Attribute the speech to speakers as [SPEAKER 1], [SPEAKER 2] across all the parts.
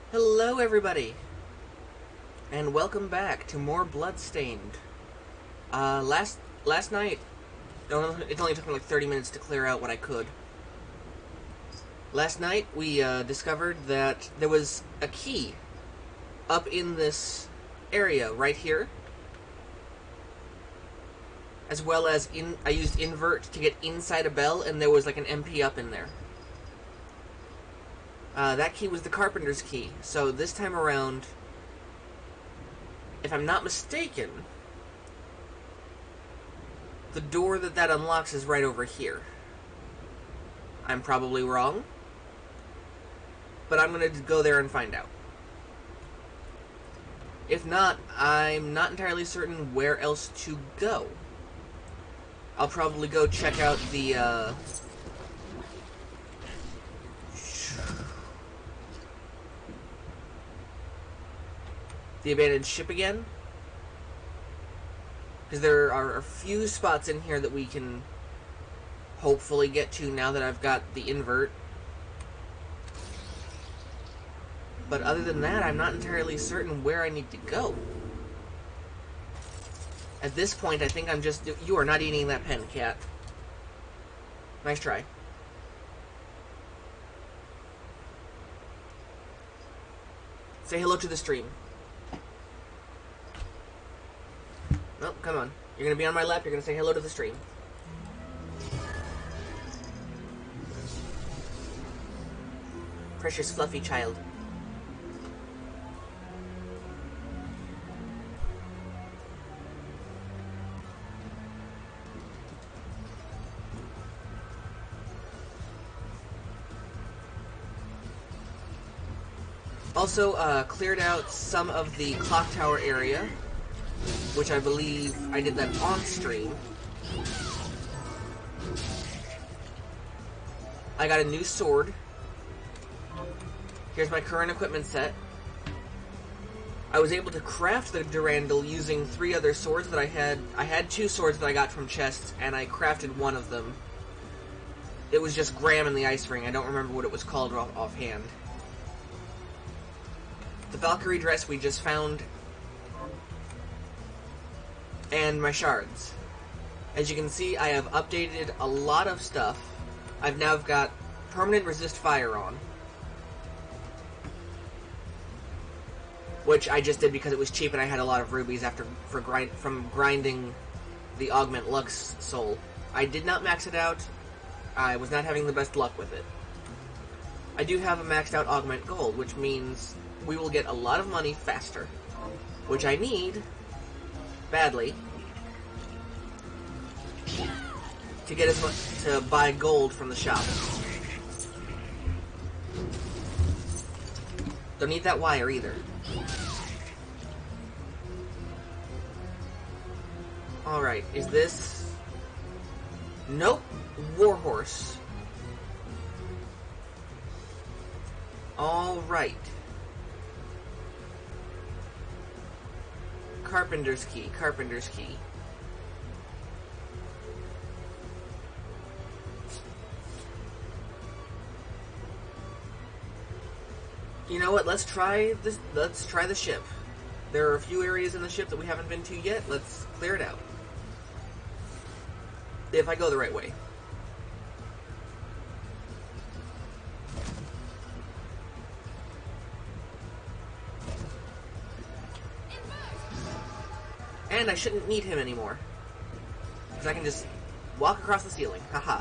[SPEAKER 1] Hello everybody, and welcome back to more Bloodstained. Last night, it only took me like 30 minutes to clear out what I could. Last night we discovered that there was a key up in this area right here, as well as I used invert to get inside a bell, and there was like an MP up in there. That key was the carpenter's key, so this time around, if I'm not mistaken, the door that unlocks is right over here. I'm probably wrong, but I'm going to go there and find out. If not, I'm not entirely certain where else to go. I'll probably go check out the abandoned ship again, because there are a few spots in here that we can hopefully get to now that I've got the invert. But other than that, I'm not entirely certain where I need to go. At this point, I think I'm just... You are not eating that pen, cat. Nice try. Say hello to the stream. No, come on. You're going to be on my lap, you're going to say hello to the stream. Precious fluffy child. Also, cleared out some of the clock tower area, which I believe I did that on stream. I got a new sword. Here's my current equipment set. I was able to craft the Durandal using 3 other swords that I had. I had 2 swords that I got from chests, and I crafted one of them. It was just Graham in the Ice Ring. I don't remember what it was called offhand. The Valkyrie dress we just found, and my shards. As you can see, I have updated a lot of stuff. I've now got permanent resist fire on, which I just did because it was cheap and I had a lot of rubies from grinding the Augment Lux soul. I did not max it out. I was not having the best luck with it. I do have a maxed out Augment Gold, which means we will get a lot of money faster, which I need badly to get as much to buy gold from the shop. Don't need that wire either. Alright, is this... Nope, Warhorse. Alright. Carpenter's key, Carpenter's key. You know what, let's try this. Let's try the ship. There are a few areas in the ship that we haven't been to yet. Let's clear it out. If I go the right way. And I shouldn't need him anymore, because I can just walk across the ceiling. Haha.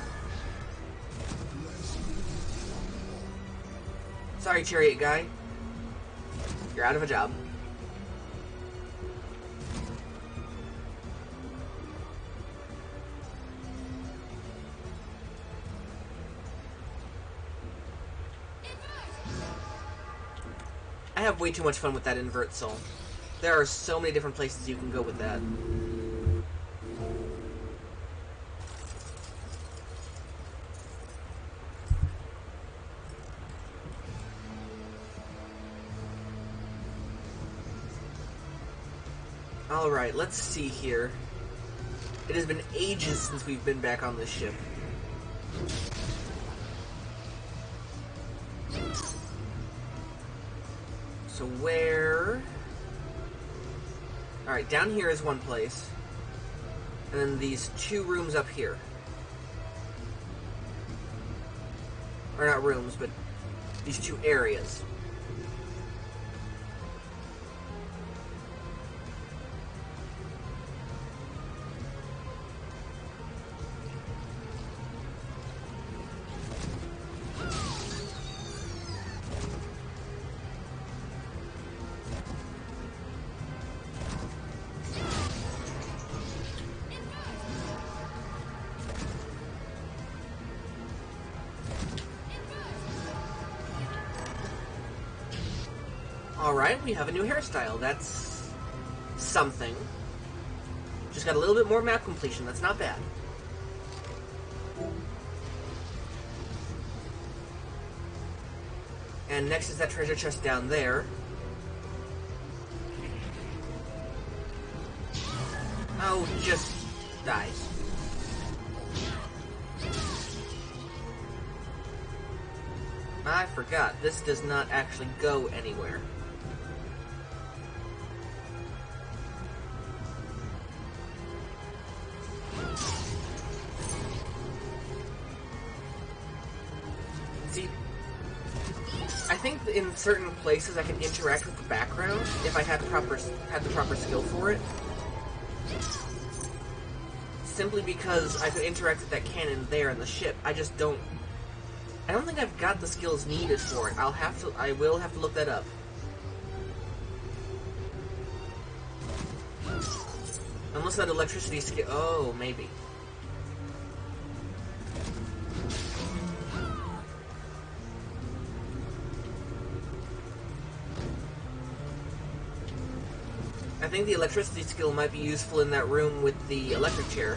[SPEAKER 1] Sorry, chariot guy. You're out of a job. I have way too much fun with that invert soul. There are so many different places you can go with that. Alright, let's see here. It has been ages since we've been back on this ship. So where... Alright, down here is one place. And then these 2 rooms up here. Or not rooms, but these 2 areas. Alright, we have a new hairstyle. That's something. Just got a little bit more map completion. That's not bad. And next is that treasure chest down there. Oh, just dies. I forgot. This does not actually go anywhere. See, I think in certain places I can interact with the background if I had the proper skill for it. Simply because I could interact with that cannon there in the ship. I just don't. I don't think I've got the skills needed for it. I will have to look that up. Unless that electricity skill. Oh, maybe. I think the electricity skill might be useful in that room with the electric chair.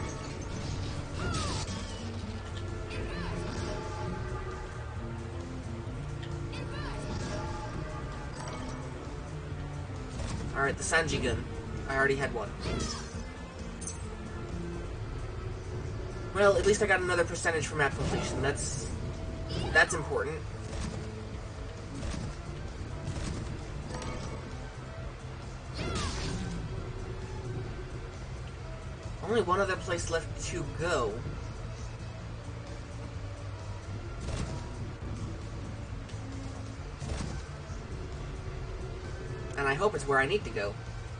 [SPEAKER 1] Alright, the Sanji gun. I already had one. Well, at least I got another percentage for map completion. That's important. Only one other place left to go. And I hope it's where I need to go.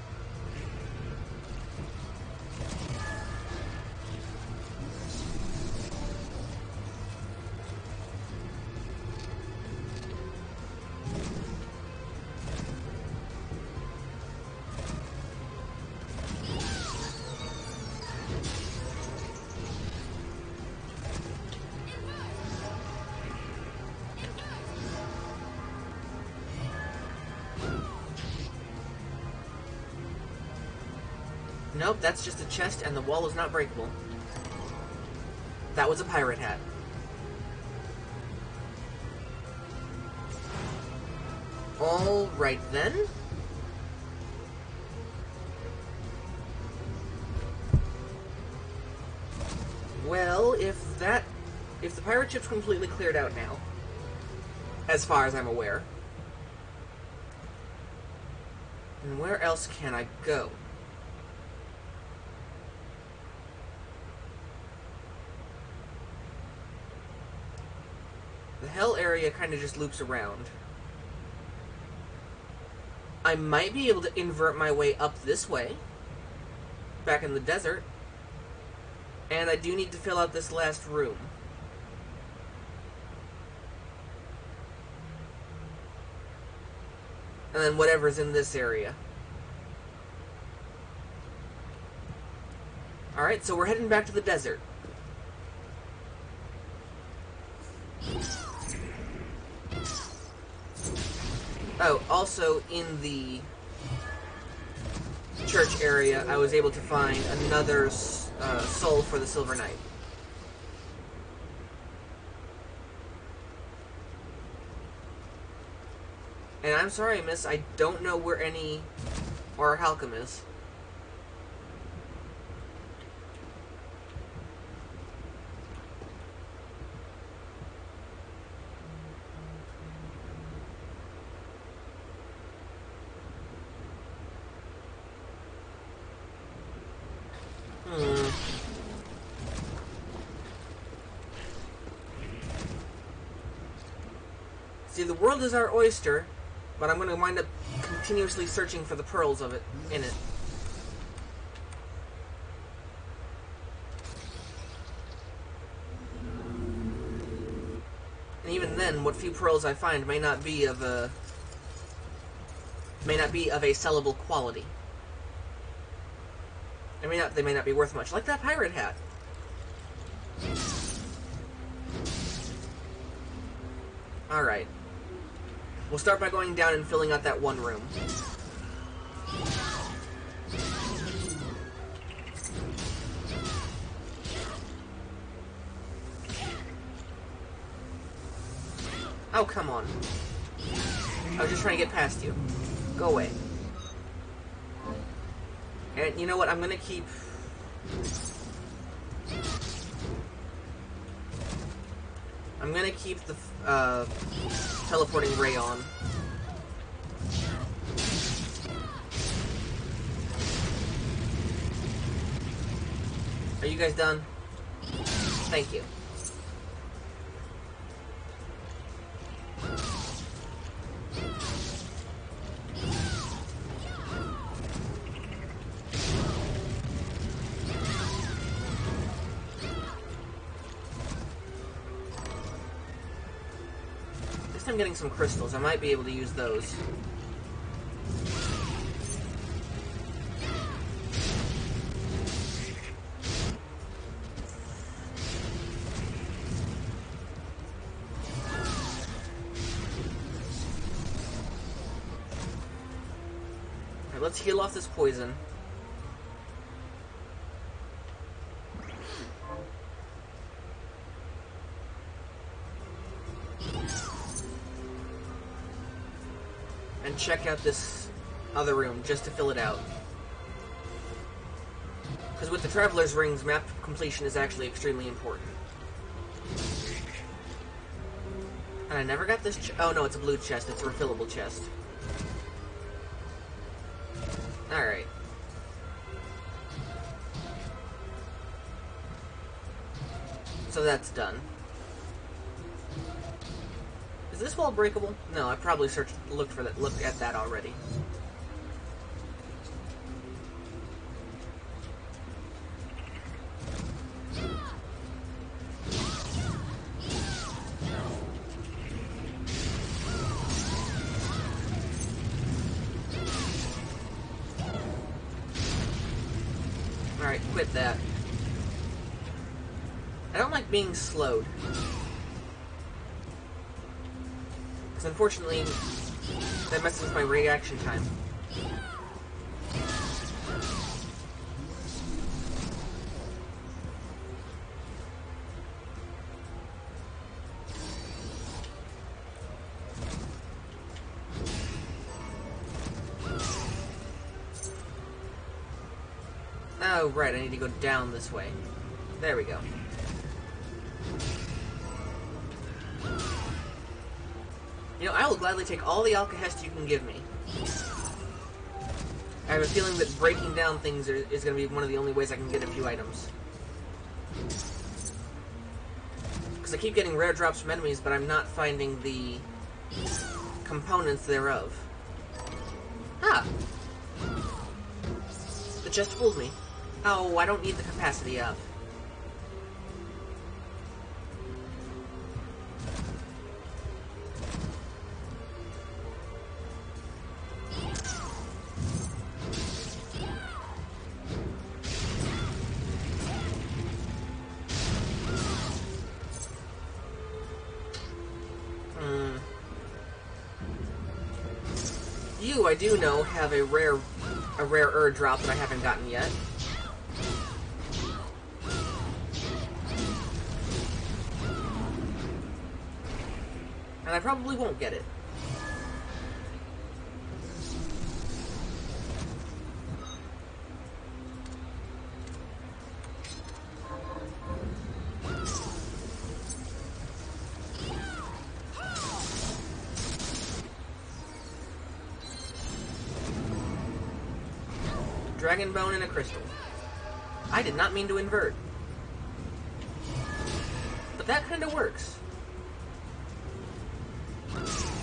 [SPEAKER 1] Nope, that's just a chest and the wall is not breakable. That was a pirate hat. Alright then. Well, if the pirate ship's completely cleared out now, as far as I'm aware, then where else can I go? The hell area kind of just loops around. I might be able to invert my way up this way, back in the desert, and I do need to fill out this last room. And then whatever's in this area. Alright, so we're heading back to the desert. Oh, also in the church area, I was able to find another soul for the Silver Knight. And I'm sorry, miss, I don't know where any Orichalcum is. See, the world is our oyster, but I'm going to wind up continuously searching for the pearls of it in it. And even then, what few pearls I find may not be of a sellable quality. They may not be worth much, like that pirate hat. Alright. We'll start by going down and filling out that one room. Oh, come on. I was just trying to get past you. Go away. And you know what? I'm gonna keep... the teleporting ray on. Are you guys done? Thank you. I'm getting some crystals. I might be able to use those. Alright, let's heal off this poison. And check out this other room just to fill it out. Because with the Traveler's Rings, map completion is actually extremely important. And I never got this oh no, it's a blue chest. It's a refillable chest. Alright. So that's done. Is this wall breakable? No, I probably looked at that already. Alright, quit that. I don't like being slowed. Because unfortunately, that messes with my reaction time. Oh, right, I need to go down this way. There we go. You know, I will gladly take all the Alcahest you can give me. I have a feeling that breaking down things is going to be one of the only ways I can get a few items. Because I keep getting rare drops from enemies, but I'm not finding the components thereof. Ah! The chest fooled me. Oh, I don't need the capacity up. You, I do know, have a rare drop that I haven't gotten yet. And I probably won't get it. Dragon Bone and a crystal. I did not mean to invert. But that kind of works.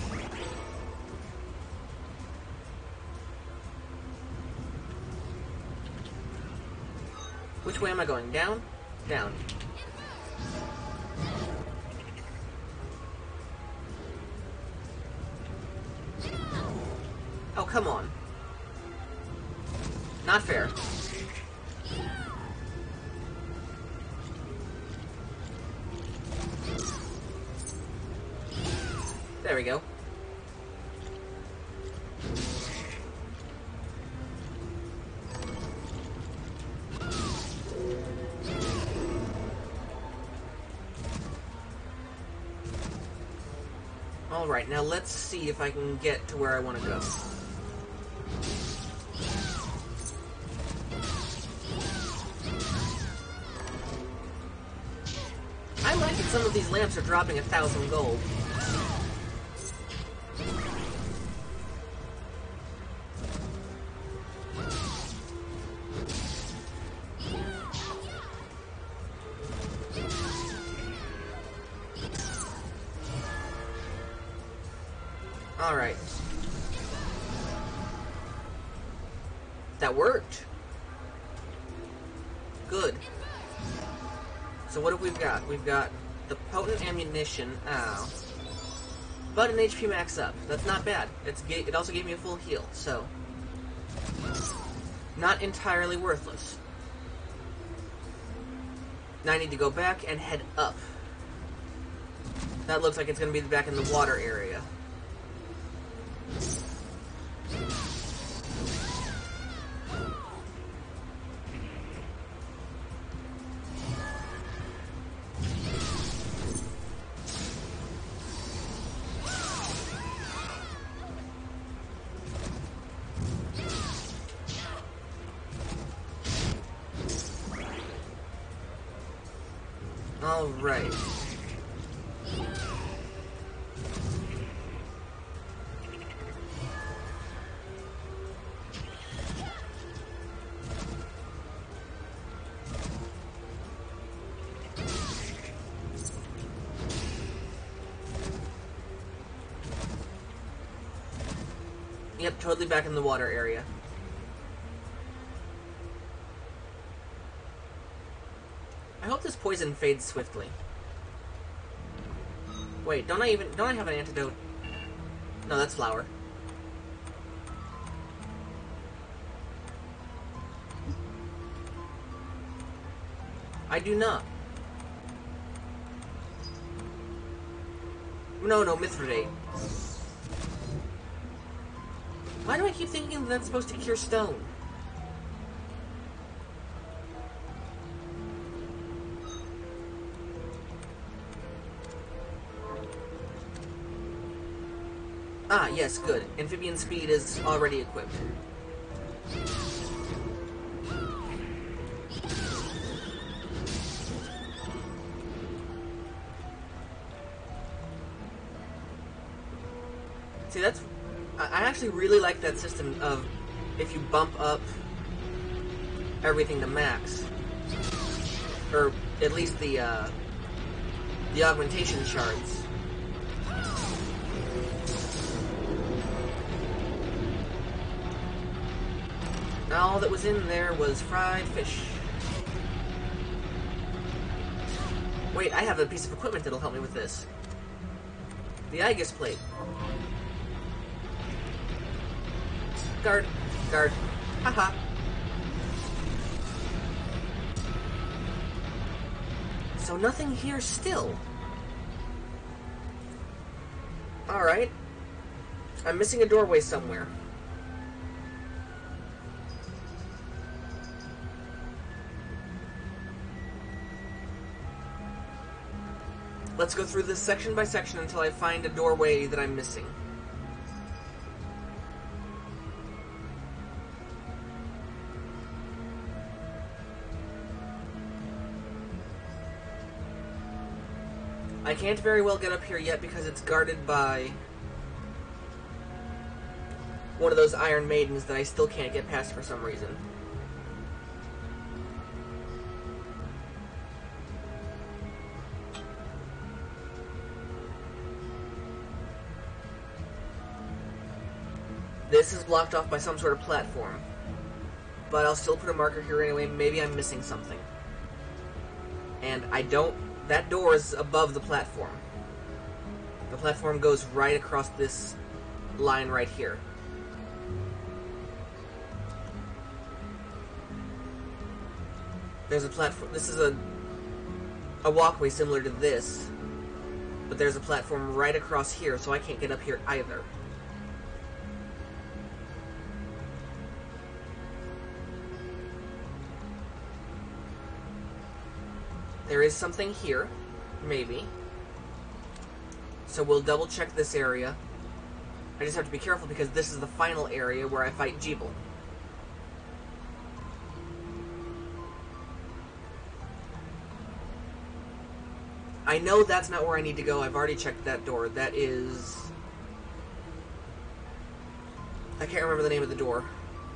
[SPEAKER 1] Which way am I going? Down? Down. Oh, come on. Not fair. There we go. Alright, now let's see if I can get to where I want to go. I like that some of these lamps are dropping 1,000 gold. Alright. That worked. Good. So what have we got? We've got the potent ammunition. Ow. But an HP max up. That's not bad. It also gave me a full heal, so... not entirely worthless. Now I need to go back and head up. That looks like it's going to be back in the water area. All right. Yep, totally back in the water area. I hope this poison fades swiftly. Wait, don't I have an antidote? No, that's flour. I do not. No, Mithridate. Why do I keep thinking that that's supposed to cure stone? Ah, yes, good. Amphibian speed is already equipped. See, that's... I actually really like that system of if you bump up everything to max, or at least the augmentation shards. All that was in there was fried fish. Wait, I have a piece of equipment that'll help me with this. The Aegis plate. Guard. Guard. Haha. So nothing here still. Alright. I'm missing a doorway somewhere. Let's go through this section by section until I find a doorway that I'm missing. I can't very well get up here yet because it's guarded by one of those Iron Maidens that I still can't get past for some reason. This is blocked off by some sort of platform. but I'll still put a marker here anyway. Maybe I'm missing something. And I don't... That door is above the platform. The platform goes right across this line right here. There's a platform... This is a walkway similar to this, but there's a platform right across here, so I can't get up here either. There is something here, maybe. So we'll double check this area. I just have to be careful because this is the final area where I fight Jeeble. I know that's not where I need to go. I've already checked that door. That is... I can't remember the name of the door.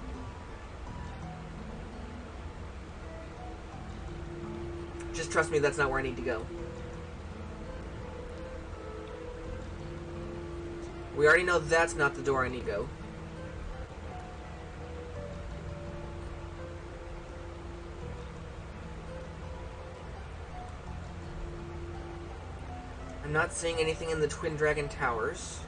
[SPEAKER 1] Just trust me, that's not where I need to go. We already know that's not the door I need to go. I'm not seeing anything in the Twin Dragon Towers.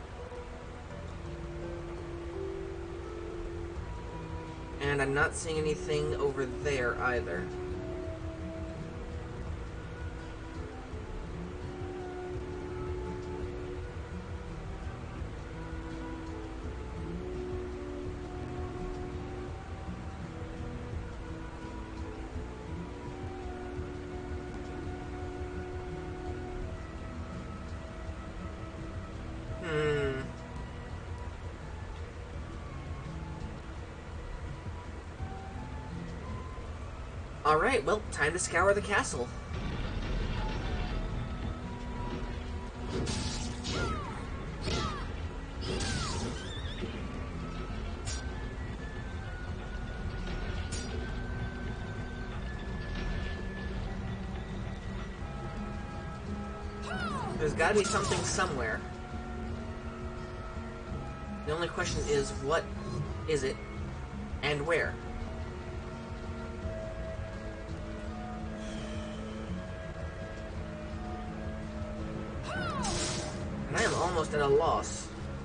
[SPEAKER 1] And I'm not seeing anything over there either. Alright, well, time to scour the castle. There's gotta be something somewhere. The only question is, what is it, and where? And I am almost at a loss.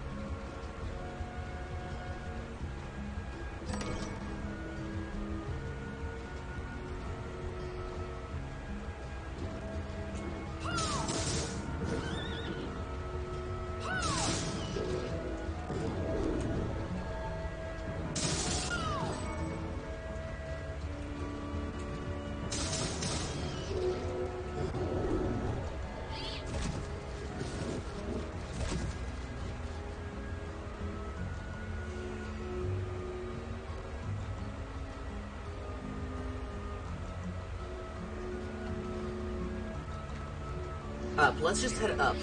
[SPEAKER 1] Up. Let's just head up.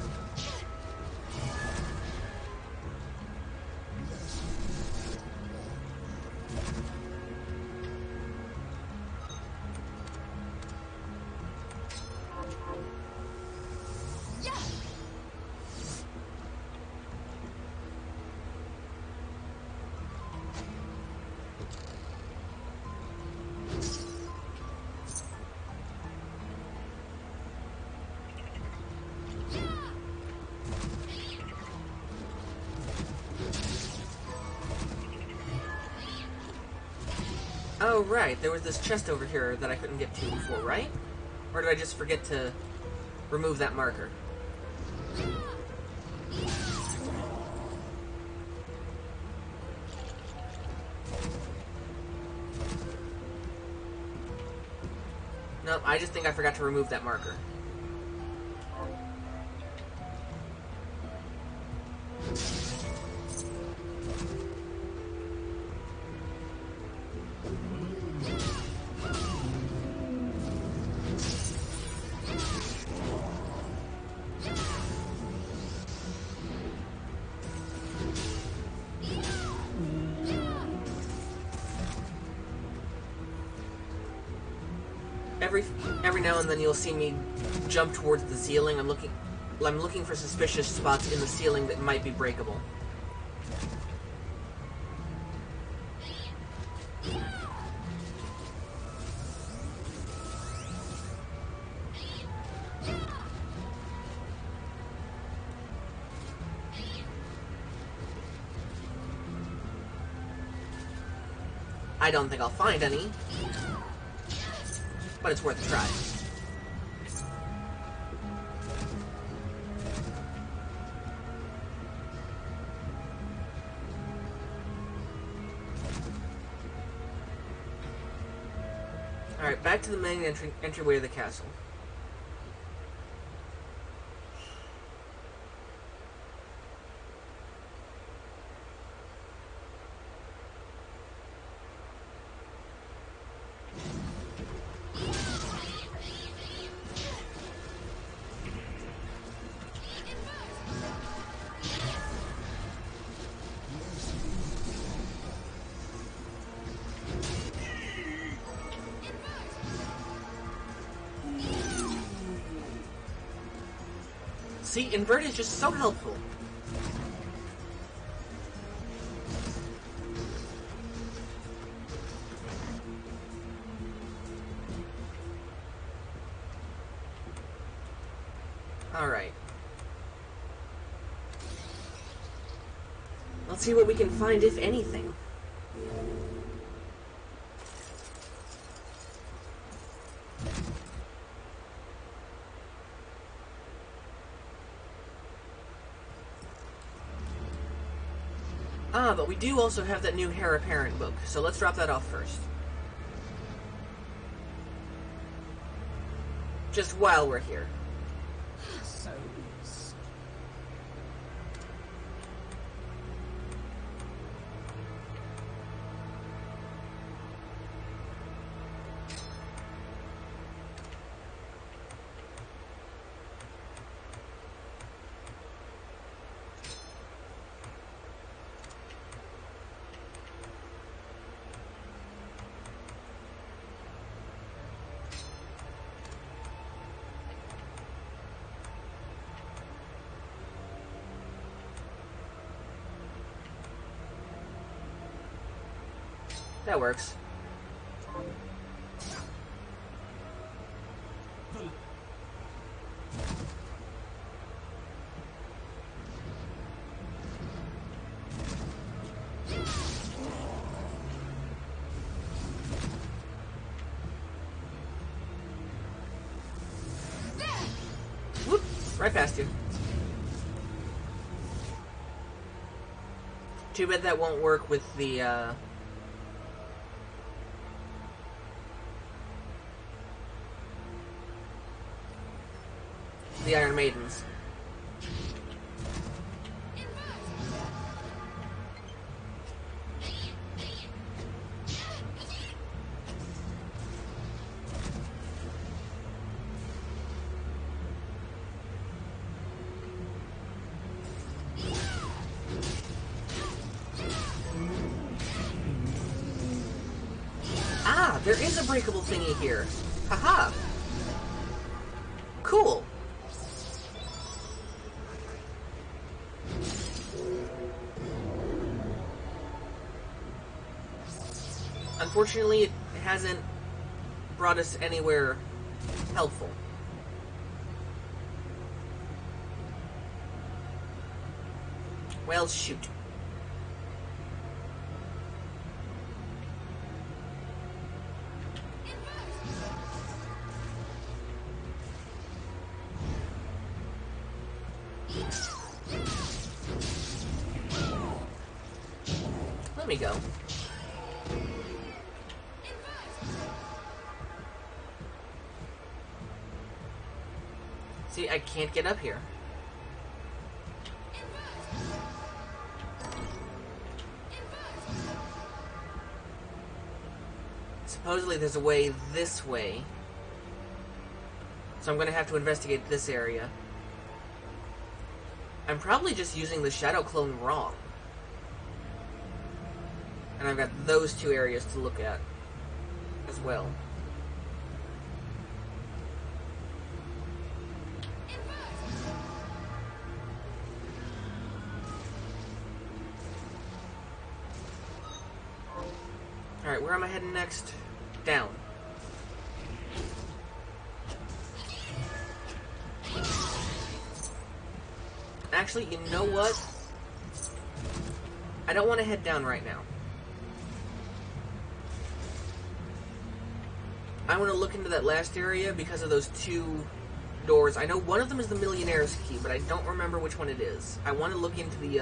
[SPEAKER 1] Oh, right. There was this chest over here that I couldn't get to before, right? Or did I just forget to remove that marker? Nope, I just think I forgot to remove that marker. Every now and then you'll see me jump towards the ceiling. I'm looking for suspicious spots in the ceiling that might be breakable. I don't think I'll find any, but it's worth a try. Alright, back to the main entryway of the castle. See, invert is just so helpful. Alright. Let's see what we can find, if anything. Ah, but we do also have that new Heir Apparent book, so let's drop that off first. Just while we're here. That works. Whoop! Right past you. Too bad that won't work with the, the Iron Maidens. Ah, there is a breakable thingy here. Haha. Cool. Unfortunately, it hasn't brought us anywhere helpful. Well, shoot. Let me go. See, I can't get up here. Supposedly there's a way this way. So I'm going to have to investigate this area. I'm probably just using the Shadow Clone wrong. And I've got those two areas to look at as well. Alright, where am I heading next? Down. Actually, you know what? I don't want to head down right now. I want to look into that last area because of those two doors. I know one of them is the Millionaire's Key, but I don't remember which one it is. I want to look into the,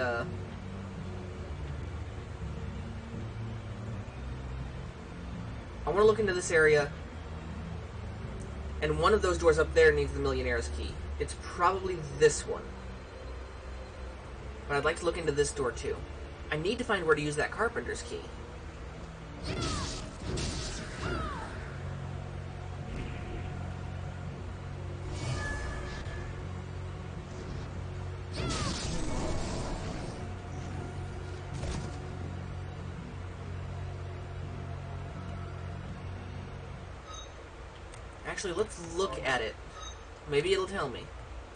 [SPEAKER 1] I want to look into this area, and one of those doors up there needs the Millionaire's Key. It's probably this one. But I'd like to look into this door, too. I need to find where to use that Carpenter's Key. Actually, let's look at it. Maybe it'll tell me.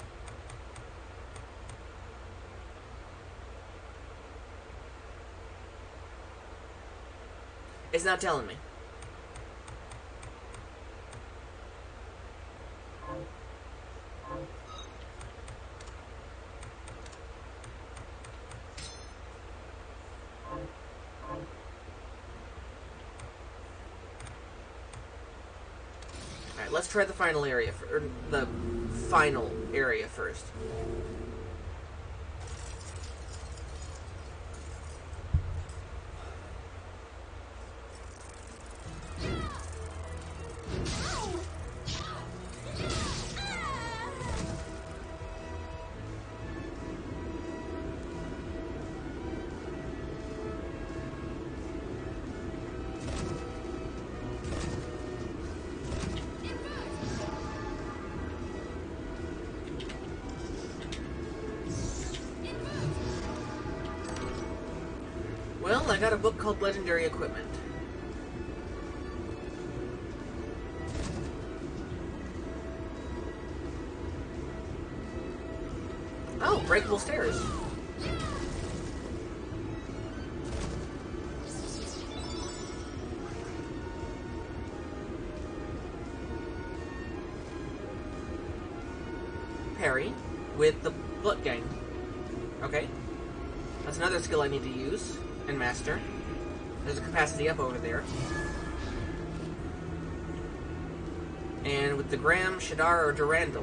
[SPEAKER 1] It's not telling me. Alright, let's try the final area, or the final area first. Well, I got a book called Legendary Equipment. Oh, breakable stairs. Parry with the Butt Gang. Okay. That's another skill I need to use and master. There's a capacity up over there. And with the Graham, Shadar, or Durandal.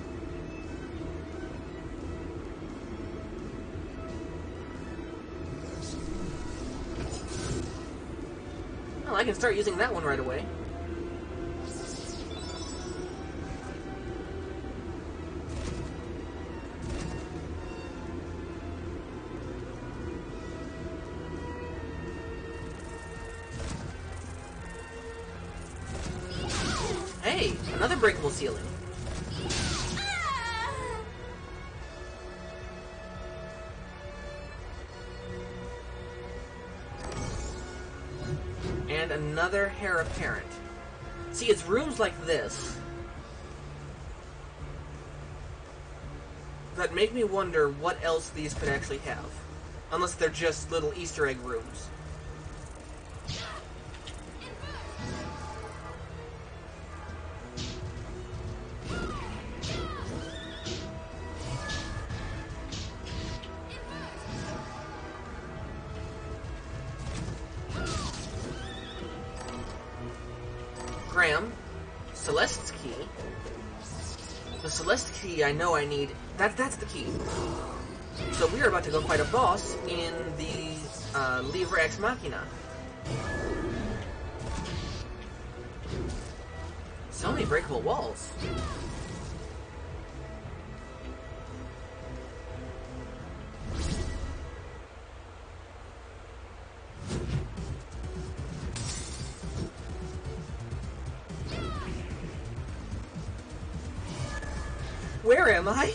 [SPEAKER 1] Well, I can start using that one right away. Hey, another breakable ceiling. And another Heir Apparent. See, it's rooms like this that make me wonder what else these could actually have. Unless they're just little Easter egg rooms. Graham, Celeste's key. The Celeste key I know I need. That's the key. So we are about to go fight a boss in the Livre Ex Machina. So many breakable walls. Where am I?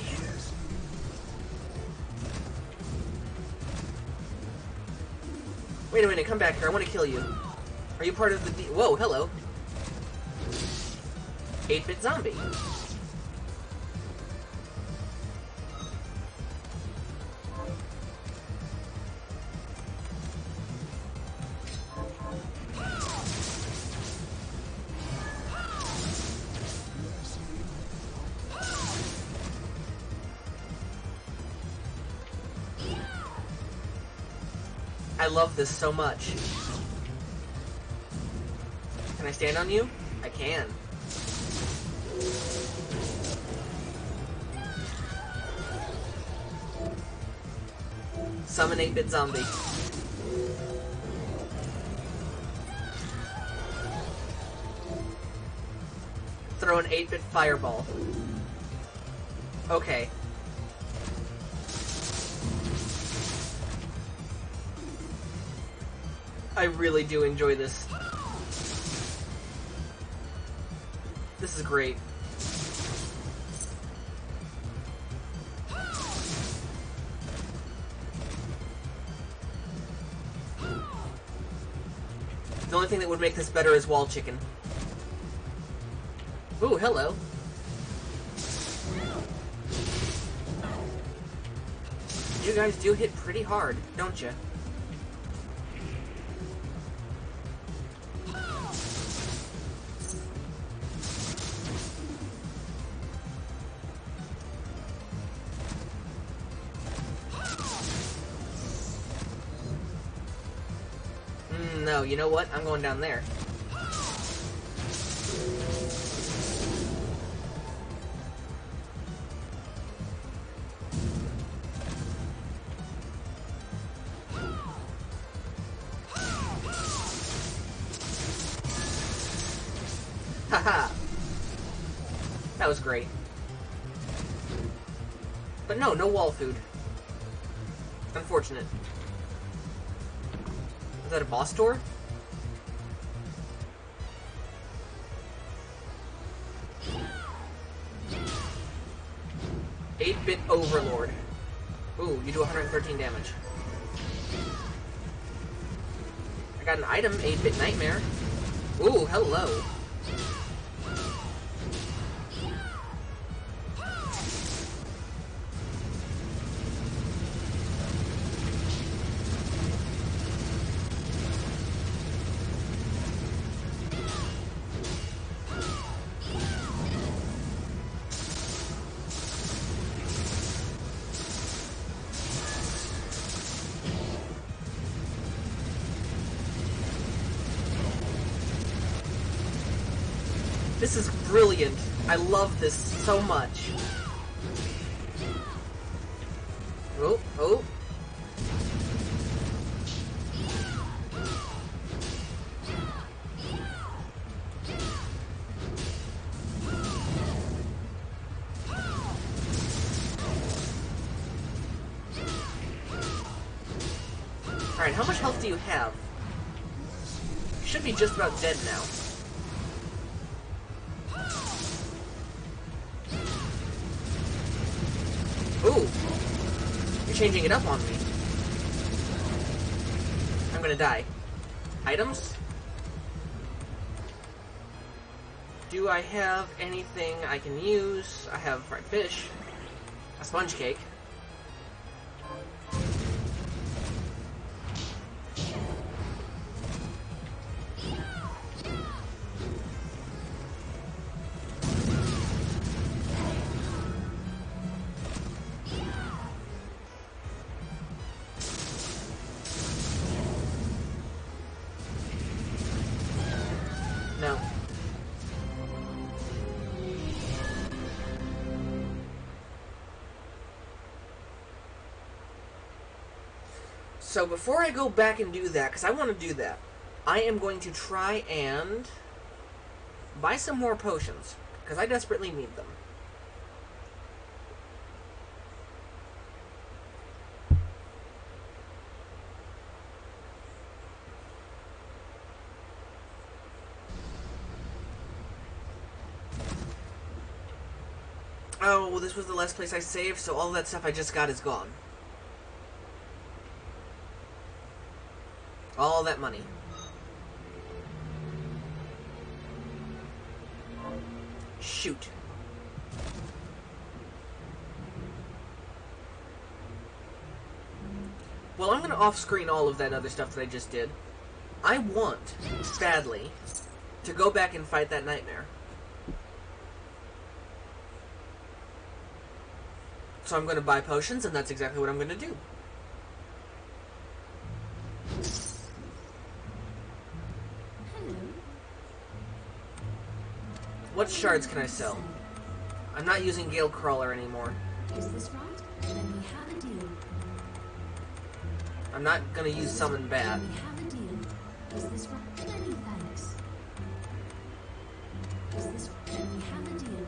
[SPEAKER 1] Wait a minute, come back here. I want to kill you. Are you part of the Whoa, hello. 8-bit zombie. I love this so much. Can I stand on you? I can. Summon 8-bit zombie. Throw an 8-bit fireball. Okay. I really do enjoy this. This is great. The only thing that would make this better is wall chicken. Ooh, hello. You guys do hit pretty hard, don't you? No, you know what? I'm going down there. Haha! That was great. But no wall food. Unfortunate. Is that a boss door? Eight-bit Overlord. Ooh, you do 113 damage. I got an item, 8-bit Nightmare. Ooh, hello. This is brilliant. I love this so much. Oh, oh. Alright, how much health do you have? You should be just about dead now. Ooh! You're changing it up on me. I'm gonna die. Items? Do I have anything I can use? I have fried fish. A sponge cake. No. So before I go back and do that, because I want to do that, I am going to try and buy some more potions, because I desperately need them. Oh, well, this was the last place I saved, so all that stuff I just got is gone. All that money. Shoot. Well, I'm gonna off-screen all of that other stuff that I just did. I want, badly, to go back and fight that nightmare. So I'm going to buy potions, and that's exactly what I'm going to do. What shards can I sell? I'm not using Gale Crawler anymore.
[SPEAKER 2] Is this right? Then we have a deal.
[SPEAKER 1] I'm not gonna use Summon Bat.
[SPEAKER 2] Then we have a deal. Is this right? Many thanks. Is this right? Then we have a deal.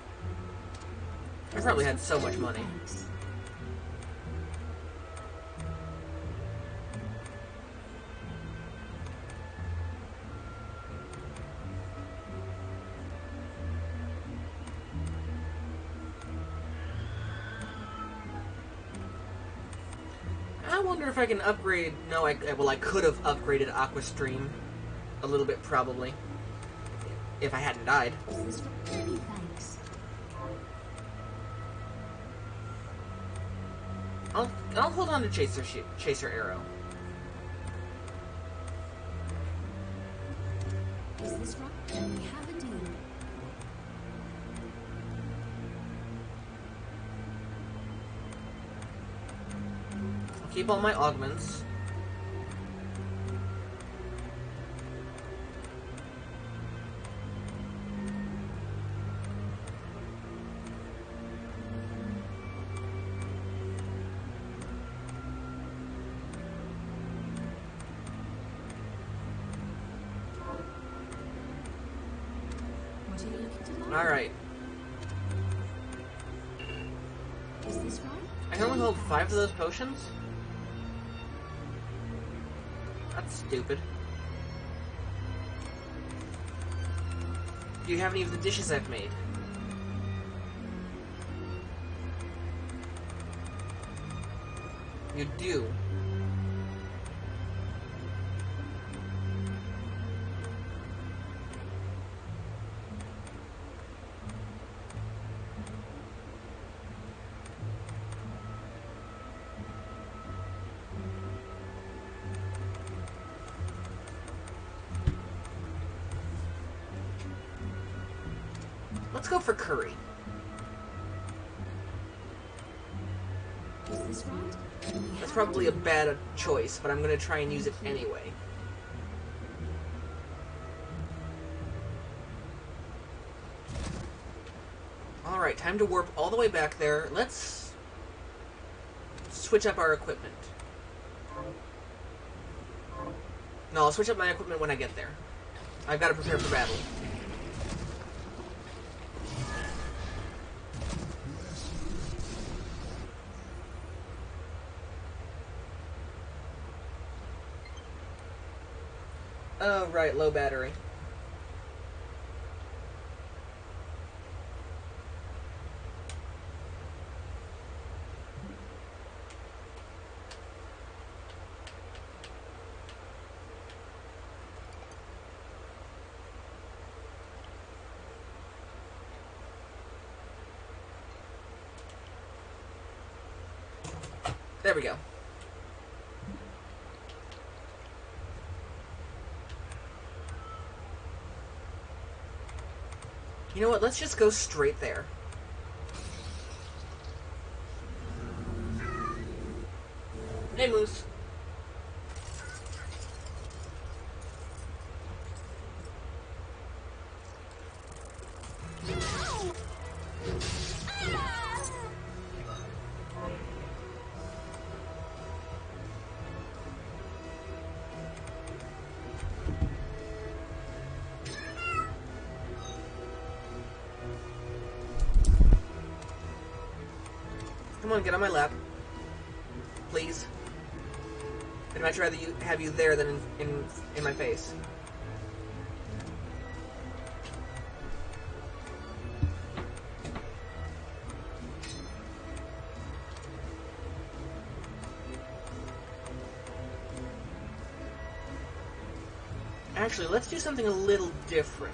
[SPEAKER 1] I probably had so much money.
[SPEAKER 2] Thanks.
[SPEAKER 1] I wonder if I can upgrade... No, I could have upgraded Aqua Stream a little bit, probably. If I hadn't died.
[SPEAKER 2] Is this right? Many thanks.
[SPEAKER 1] I'll hold on to Chaser Arrow.
[SPEAKER 2] Is this right? Then we have a deal.
[SPEAKER 1] I'll keep all my augments.
[SPEAKER 2] What are you looking to do?
[SPEAKER 1] Alright.
[SPEAKER 2] Is this right?
[SPEAKER 1] I can only hold 5 of those potions? That's stupid. Do you have any of the dishes I've made? You do. Let's go for curry.
[SPEAKER 2] Is this right? Then we
[SPEAKER 1] That's
[SPEAKER 2] have
[SPEAKER 1] probably a
[SPEAKER 2] deal.
[SPEAKER 1] bad choice, but I'm gonna try and use it anyway. Alright, time to warp all the way back there. Let's switch up our equipment. No, I'll switch up my equipment when I get there. I've got to prepare for battle. Oh, right, low battery. There we go. You know what? Let's just go straight there. Hey, Moose. Come on, get on my lap. Please. I'd much rather have you there than in my face. Actually, let's do something a little different.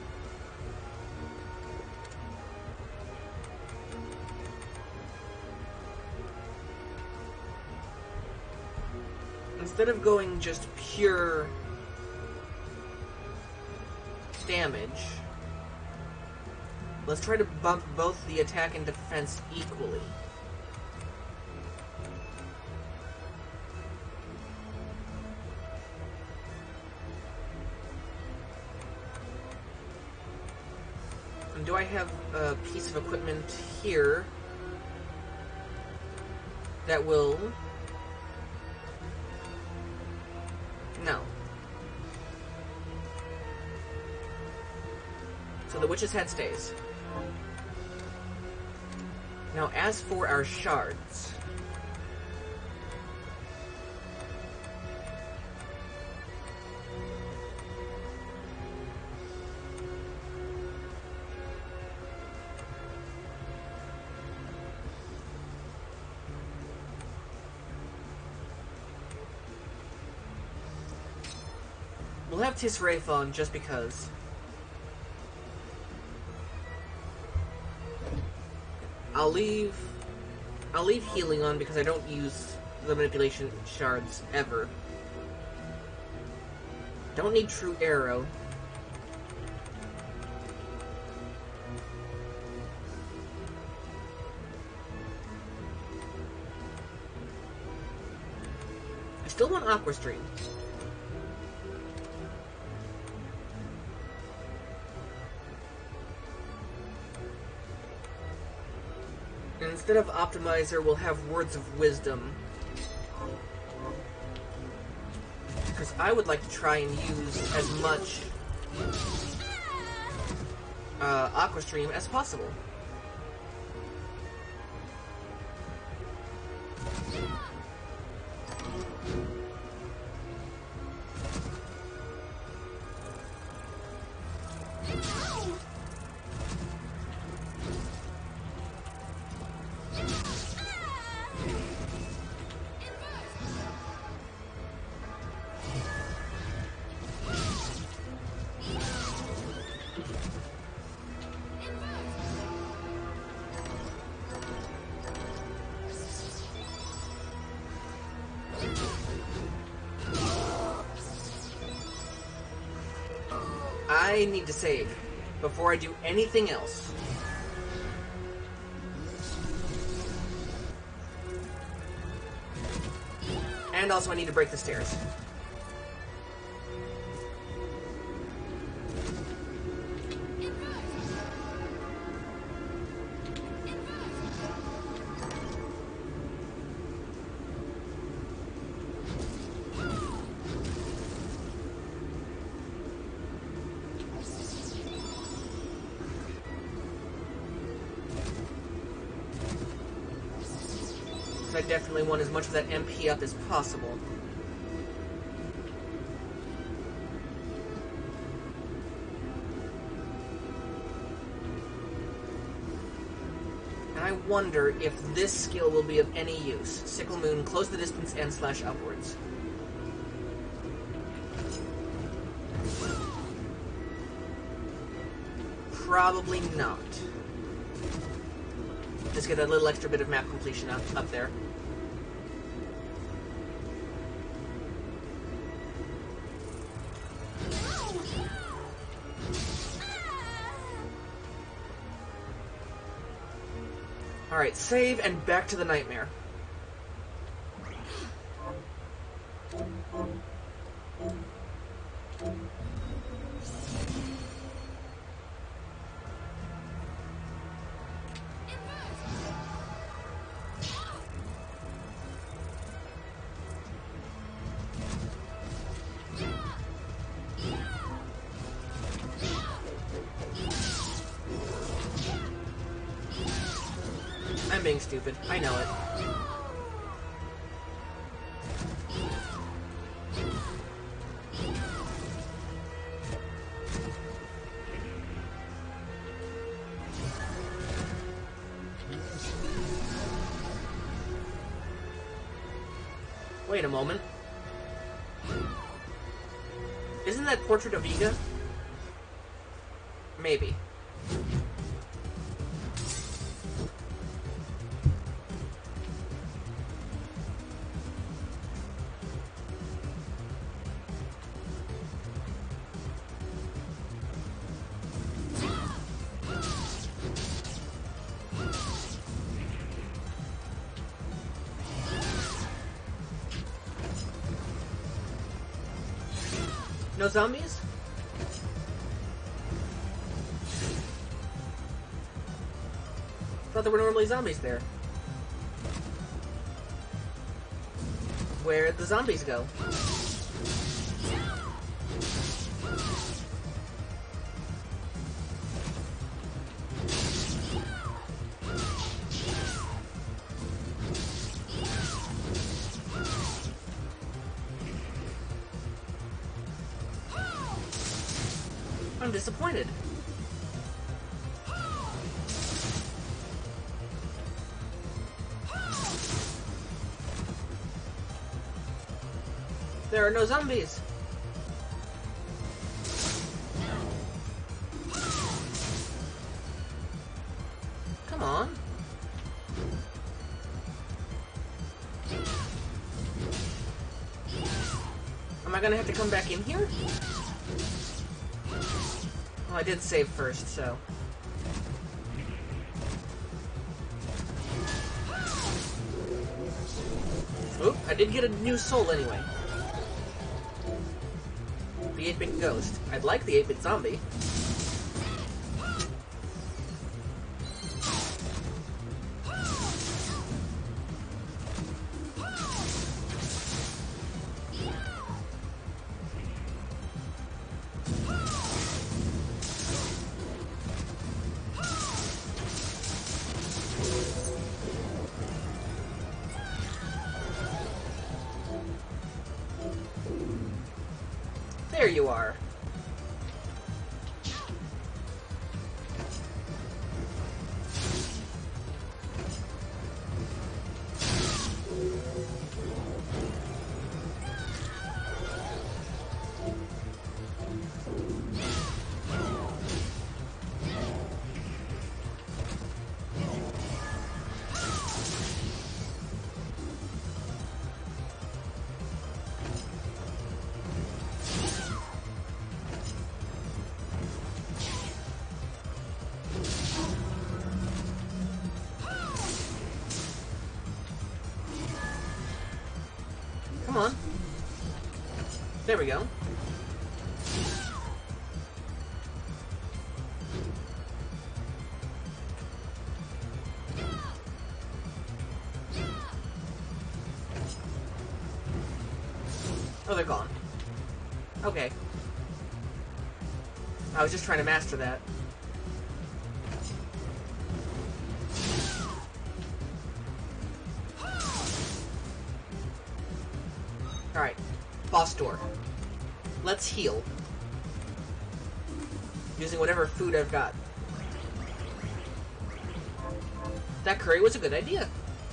[SPEAKER 1] Instead of going just pure damage, let's try to bump both the attack and defense equally. do I have a piece of equipment here that will... No. So the witch's head stays. Now, as for our shards... We'll have Tisraith on just because. I'll leave healing on because I don't use the manipulation shards ever. Don't need true arrow. I still want Aqua Stream. And instead of Optimizer, we'll have Words of Wisdom. Because I would like to try and use as much Aqua Stream as possible. I need to save before I do anything else. And also I need to break the stairs. I definitely want as much of that MP up as possible. And I wonder if this skill will be of any use. Sickle Moon, close the distance and slash upwards. Probably not. Just get a little extra bit of map completion up there. Alright, save and back to the nightmare. I'm being stupid. I know it. Wait a moment. Isn't that Portrait of Iga? Maybe. No zombies? thought there were normally zombies there. Where'd the zombies go? I'm disappointed. There are no zombies. Come on. Am I gonna have to come back in here? Well, I did save first, so... Oop, I did get a new soul anyway. The 8-bit ghost. I'd like the 8-bit zombie. There you are. Come on. There we go. Oh, they're gone. Okay. I was just trying to master that. Alright. Boss door. Let's heal. Using whatever food I've got. That curry was a good idea.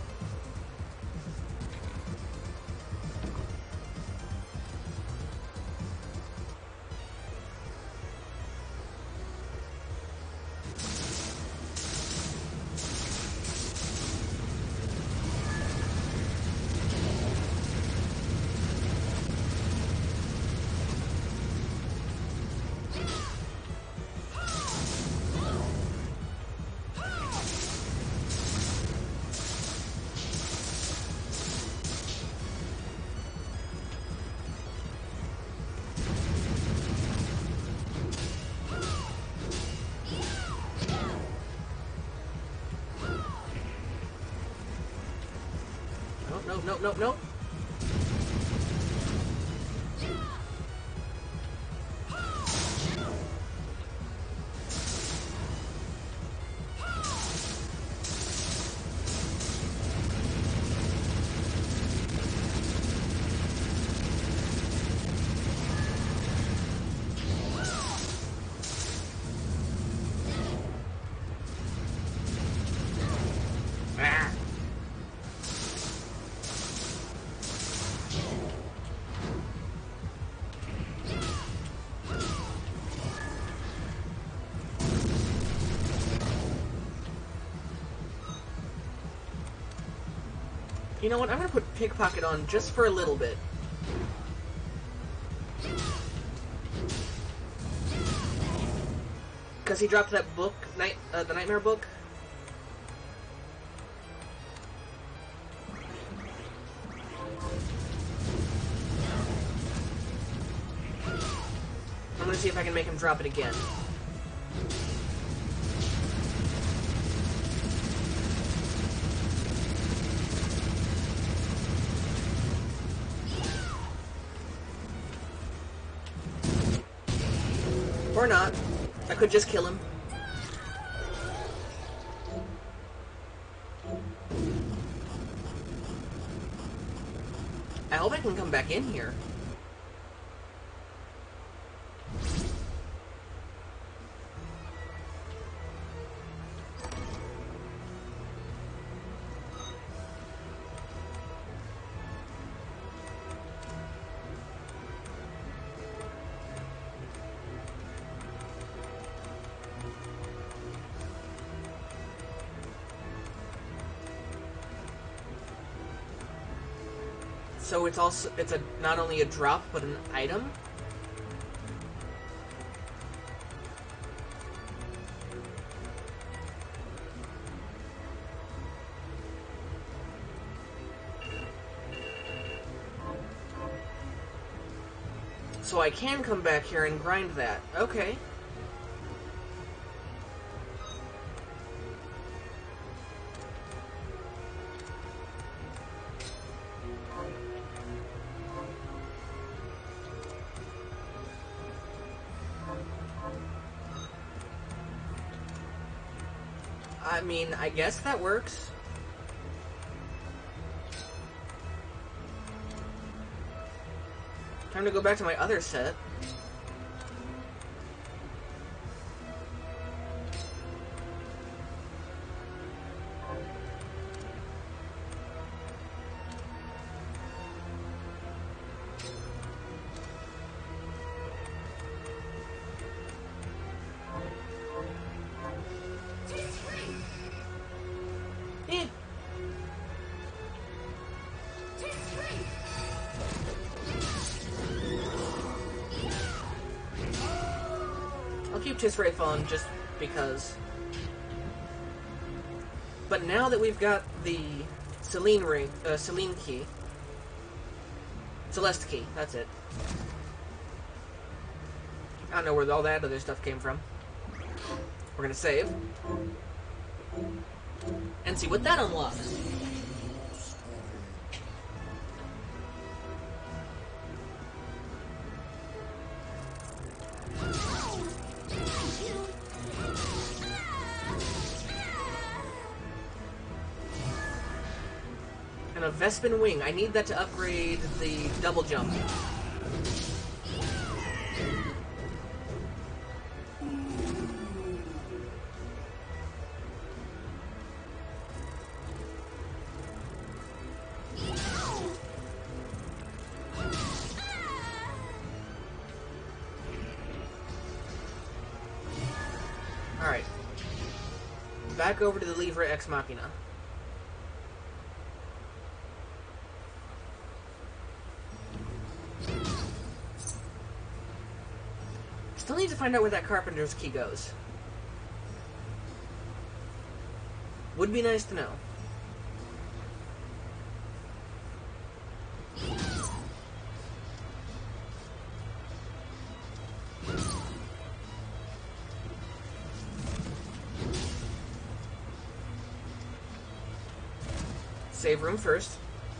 [SPEAKER 1] Nope. You know what? I'm gonna put Pickpocket on just for a little bit. Because he dropped that book, the Nightmare book. I'm gonna see if I can make him drop it again. Or not. I could just kill him. I hope I can come back in here. So it's not only a drop but an item. So I can come back here and grind that. Okay. I mean, I guess that works. Time to go back to my other set. Eh. I'll keep Tisray Fawn just because. But now that we've got the Celine ring, Celine key, Celeste key, that's it. I don't know where all that other stuff came from. We're gonna save and see what that unlocks. And a Vespin wing. I need that to upgrade the double jump. Alright. Back over to the Livre Ex Machina. Still need to find out where that Carpenter's key goes. Would be nice to know. Save room first.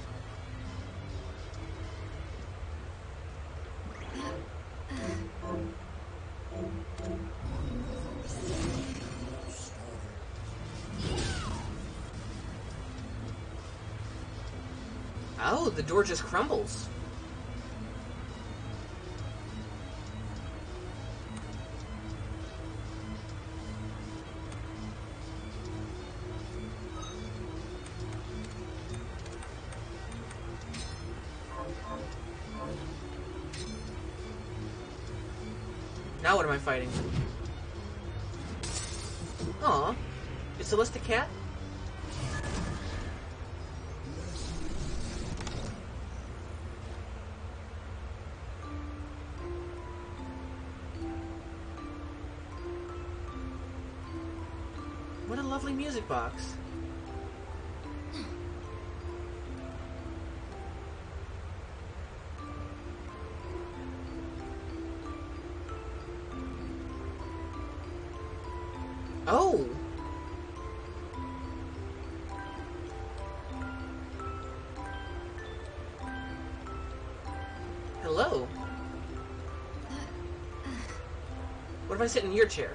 [SPEAKER 1] Oh, the door just crumbles. Now what am I fighting? Aw. Is Celeste a cat? What a lovely music box. Oh! Hello. What if I sit in your chair?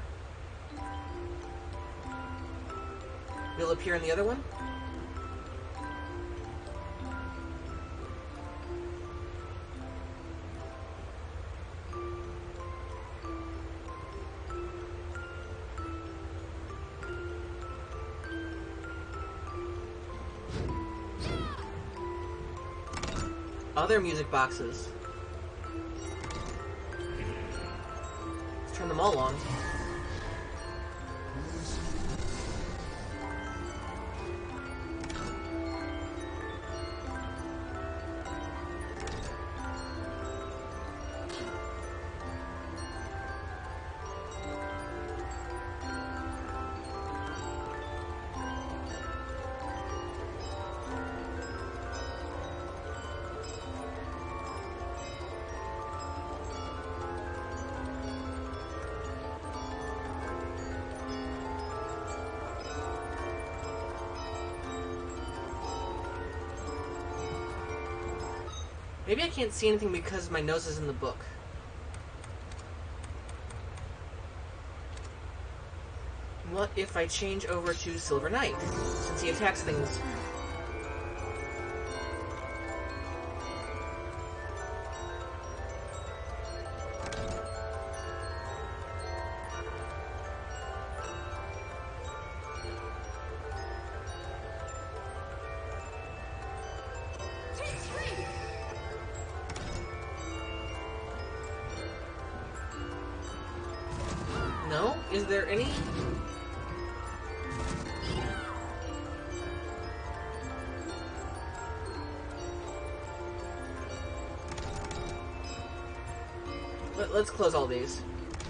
[SPEAKER 1] You'll appear in the other one? Other music boxes. Let's turn them all on. Maybe I can't see anything because my nose is in the book. What if I change over to Silver Knight, since he attacks things? No? Is there any? Let's close all these.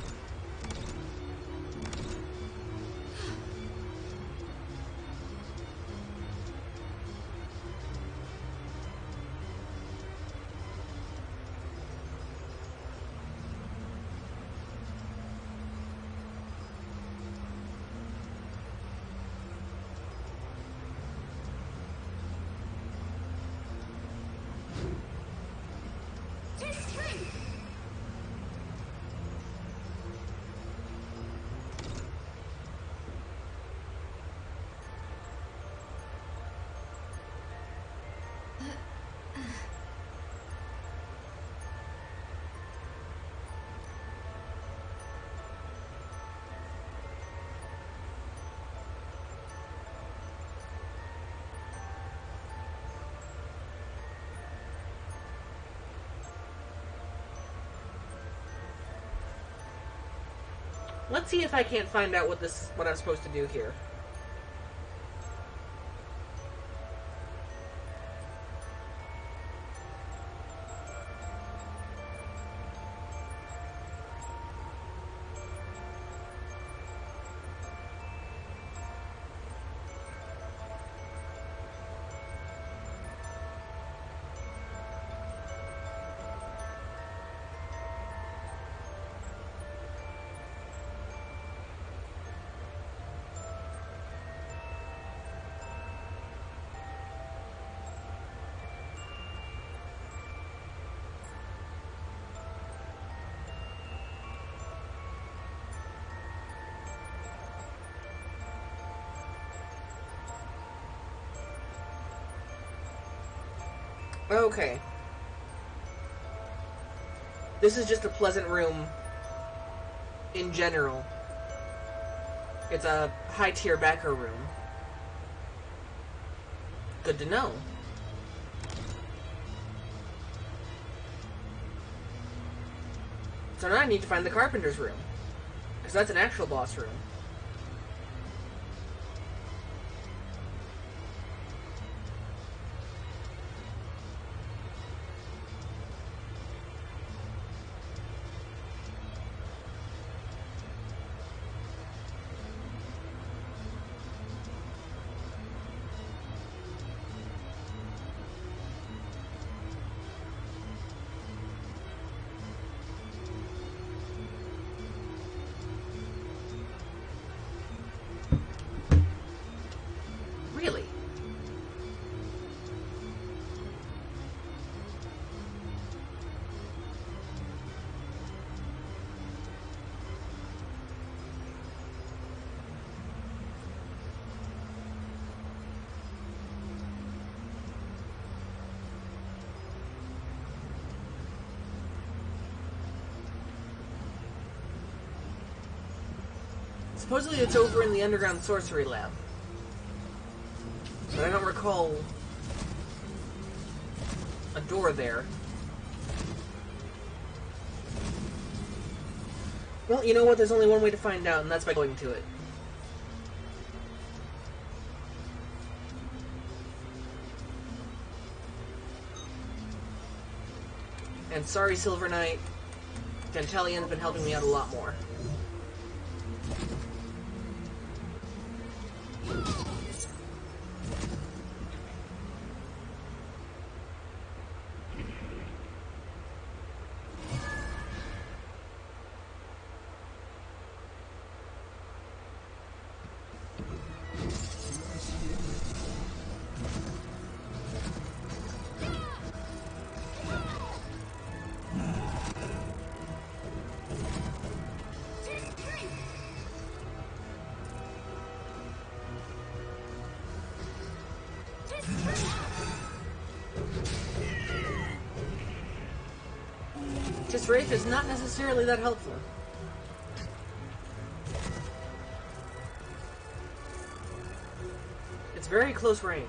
[SPEAKER 1] Let's see if I can't find out what I'm supposed to do here. Okay. This is just a pleasant room in general. It's a high-tier backer room. Good to know. So now I need to find the carpenter's room, because that's an actual boss room. Supposedly it's over in the underground sorcery lab. But I don't recall a door there. Well, you know what? There's only one way to find out, and that's by going to it. And sorry, Silver Knight. Dantelian's been helping me out a lot more. Just Wraith is not necessarily that helpful. It's very close range.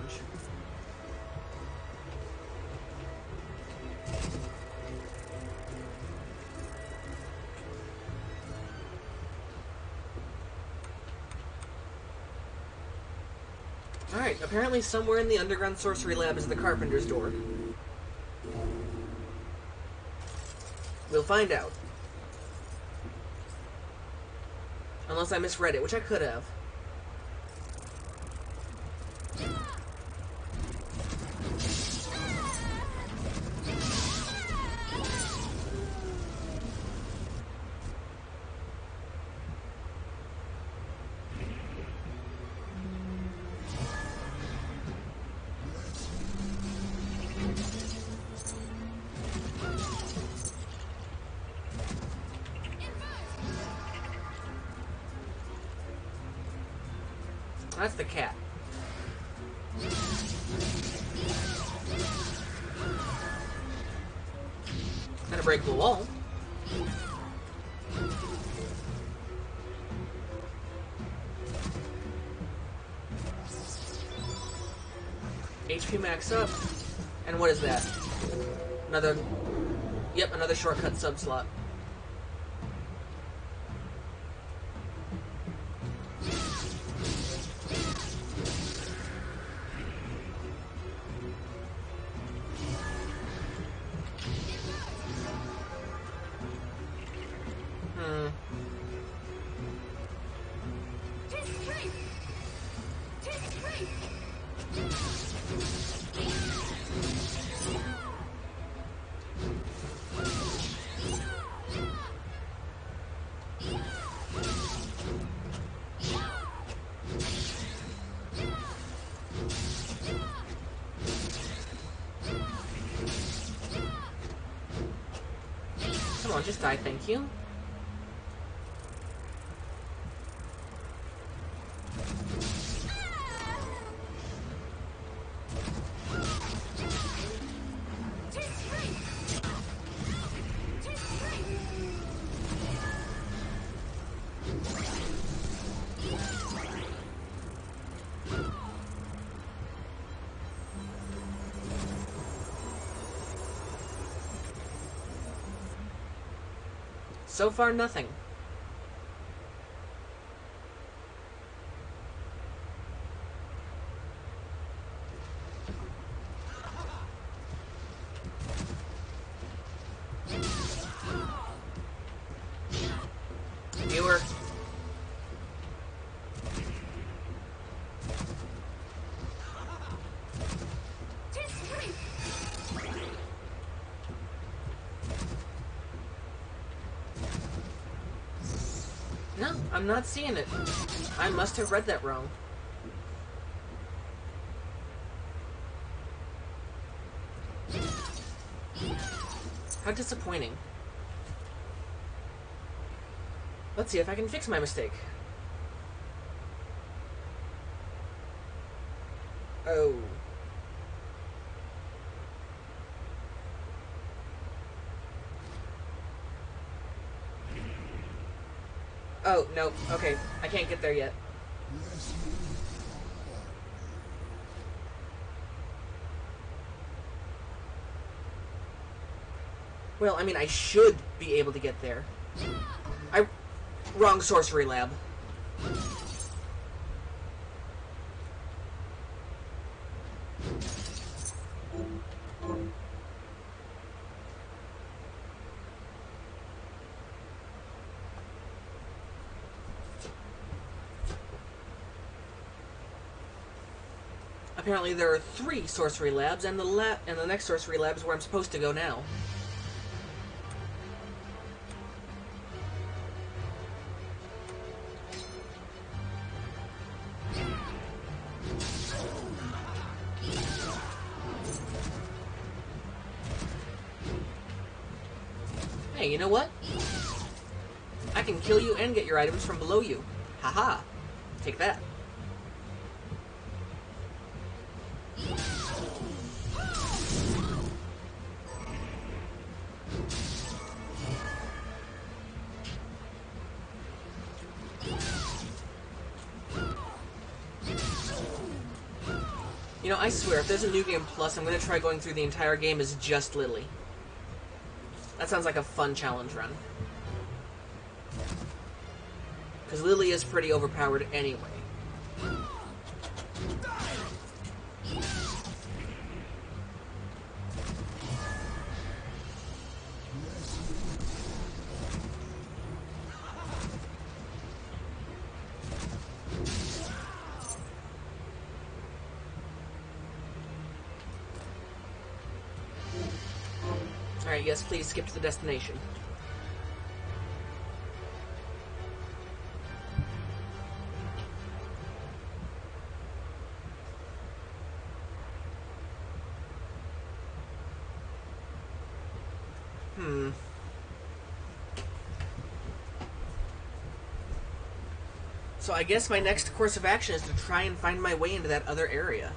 [SPEAKER 1] Alright, apparently somewhere in the underground sorcery lab is the Carpenter's door. We'll find out. Unless I misread it, which I could have. That's the cat. Gotta break the wall. HP max up. And what is that? Another... Yep, another shortcut sub-slot. Come on, just die, thank you. So far, nothing. Viewer. No, I'm not seeing it. I must have read that wrong. How disappointing. Let's see if I can fix my mistake. Oh. Oh, no. Okay, I can't get there yet. Well, I mean, I should be able to get there. Wrong sorcery lab. Apparently there are 3 sorcery labs, and the next sorcery lab is where I'm supposed to go now. Hey, you know what? I can kill you and get your items from below you. Haha. Take that. You know, I swear, if there's a New Game Plus, I'm gonna try going through the entire game as just Lily. That sounds like a fun challenge run. Because Lily is pretty overpowered anyway. Alright, yes, please skip to the destination. So I guess my next course of action is to try and find my way into that other area.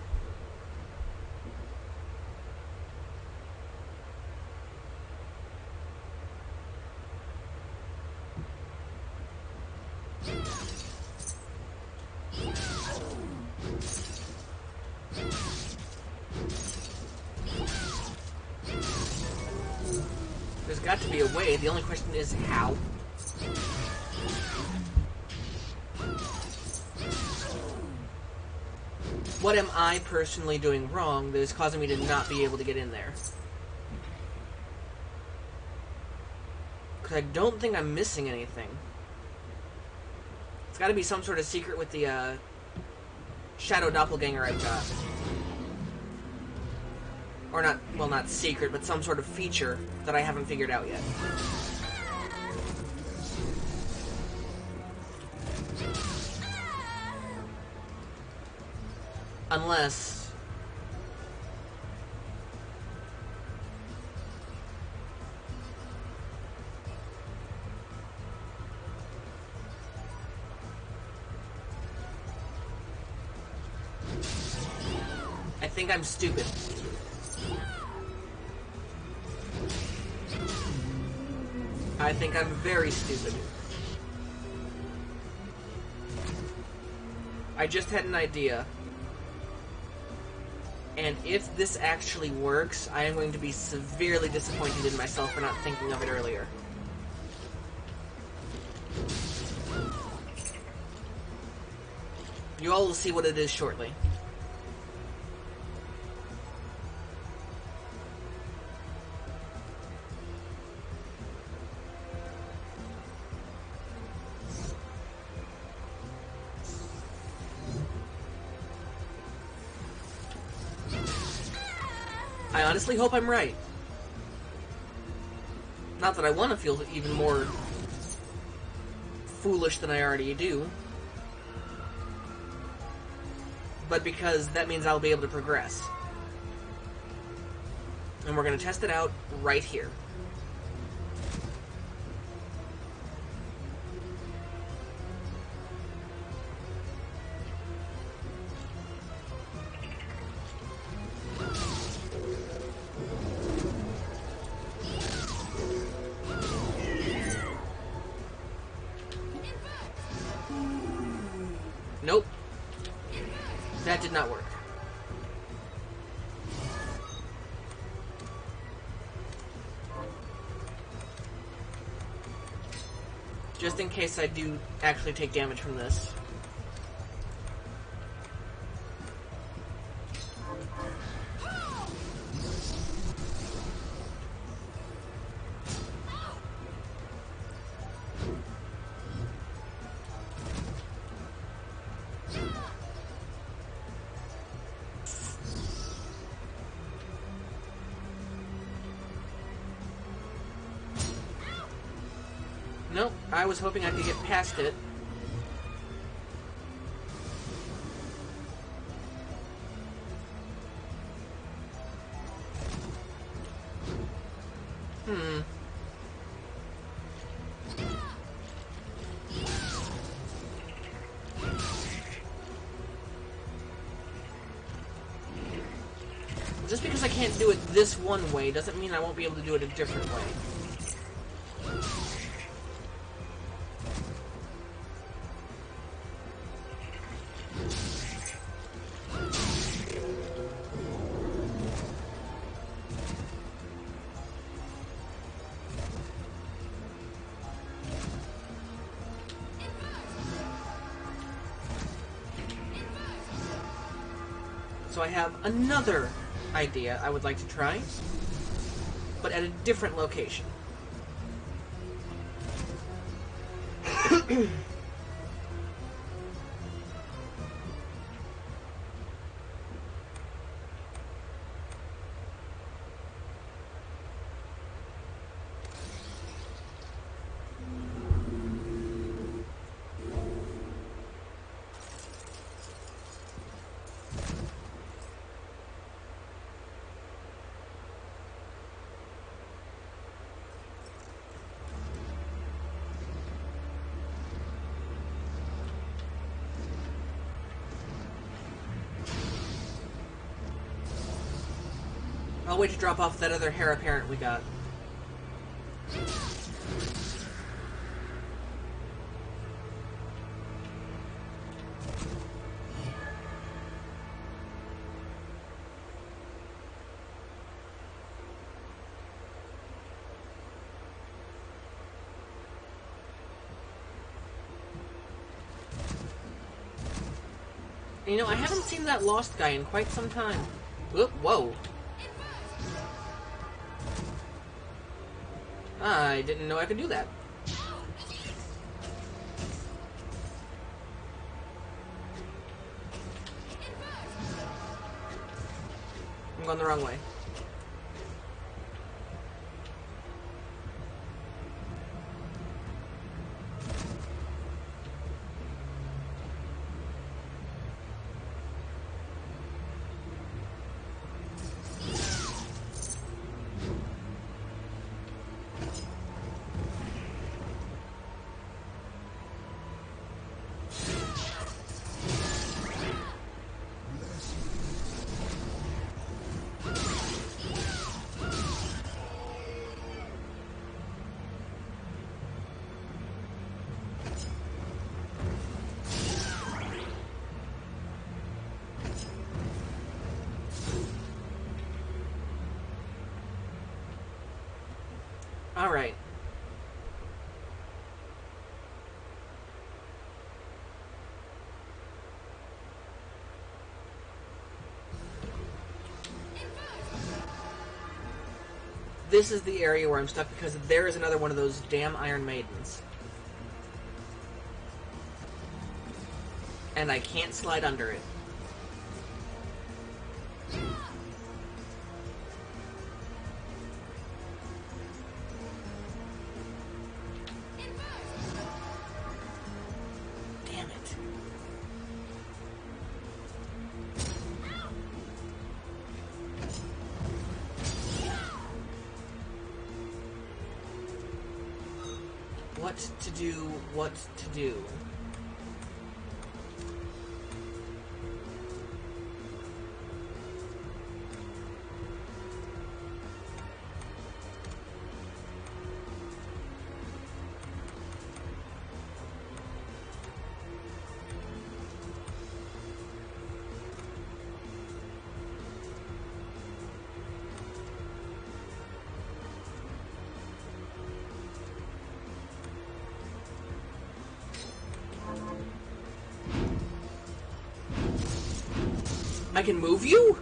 [SPEAKER 1] There's got to be a way, the only question is how. What am I personally doing wrong that is causing me to not be able to get in there? Because I don't think I'm missing anything. It's got to be some sort of secret with the Shadow Doppelganger I've got. Or not, well, not secret, but some sort of feature that I haven't figured out yet. Unless... I think I'm stupid. I think I'm very stupid. I just had an idea. And if this actually works, I am going to be severely disappointed in myself for not thinking of it earlier. You all will see what it is shortly. I honestly hope I'm right. Not that I want to feel even more foolish than I already do. But because that means I'll be able to progress. And we're going to test it out right here. did not work. Just in case I do actually take damage from this. Nope, I was hoping I could get past it. Just because I can't do it this one way doesn't mean I won't be able to do it a different way. So I have another idea I would like to try, but at a different location. I'll wait to drop off that other heir apparent we got. You know, I haven't seen that lost guy in quite some time. Whoa. I didn't know I could do that. I'm going the wrong way. Alright. This is the area where I'm stuck because there is another one of those damn Iron Maidens. And I can't slide under it. What to do. I can move you?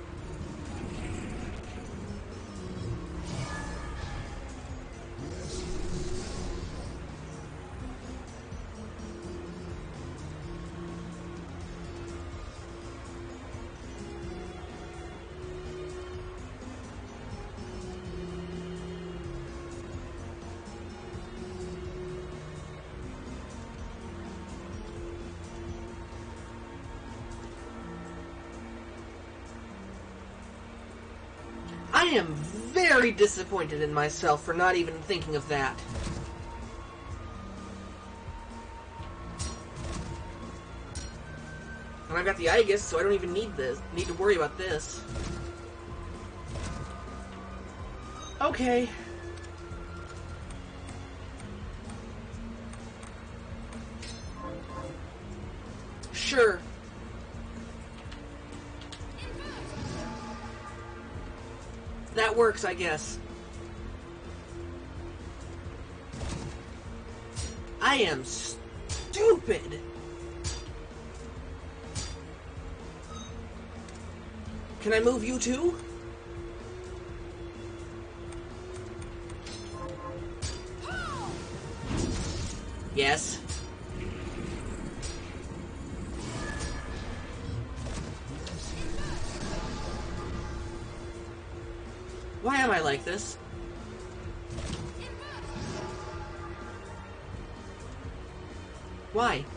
[SPEAKER 1] I am very disappointed in myself for not even thinking of that. And I've got the Aegis, so I don't even need to worry about this. Okay. Sure. That works, I guess. I am stupid. Can I move you too? Yes. Why am I like this? Why?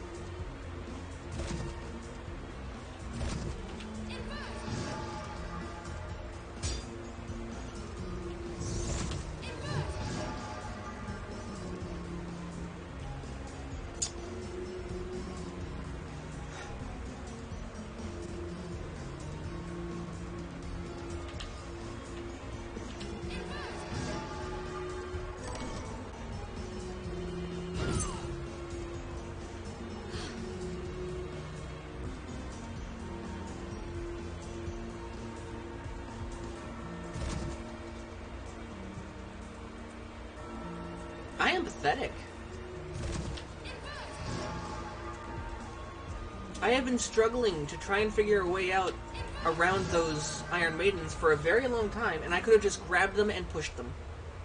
[SPEAKER 1] I am pathetic. I have been struggling to try and figure a way out around those Iron Maidens for a very long time, and I could have just grabbed them and pushed them.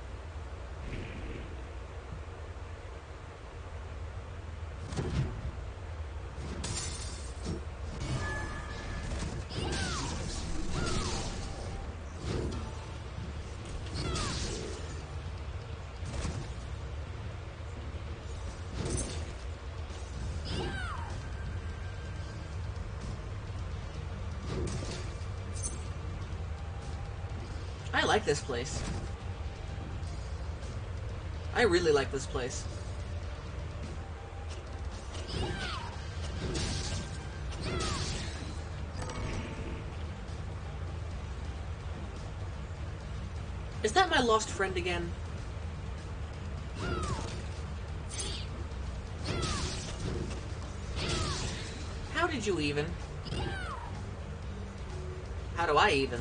[SPEAKER 1] I like this place. I really like this place. Is that my lost friend again? How did you even? How do I even?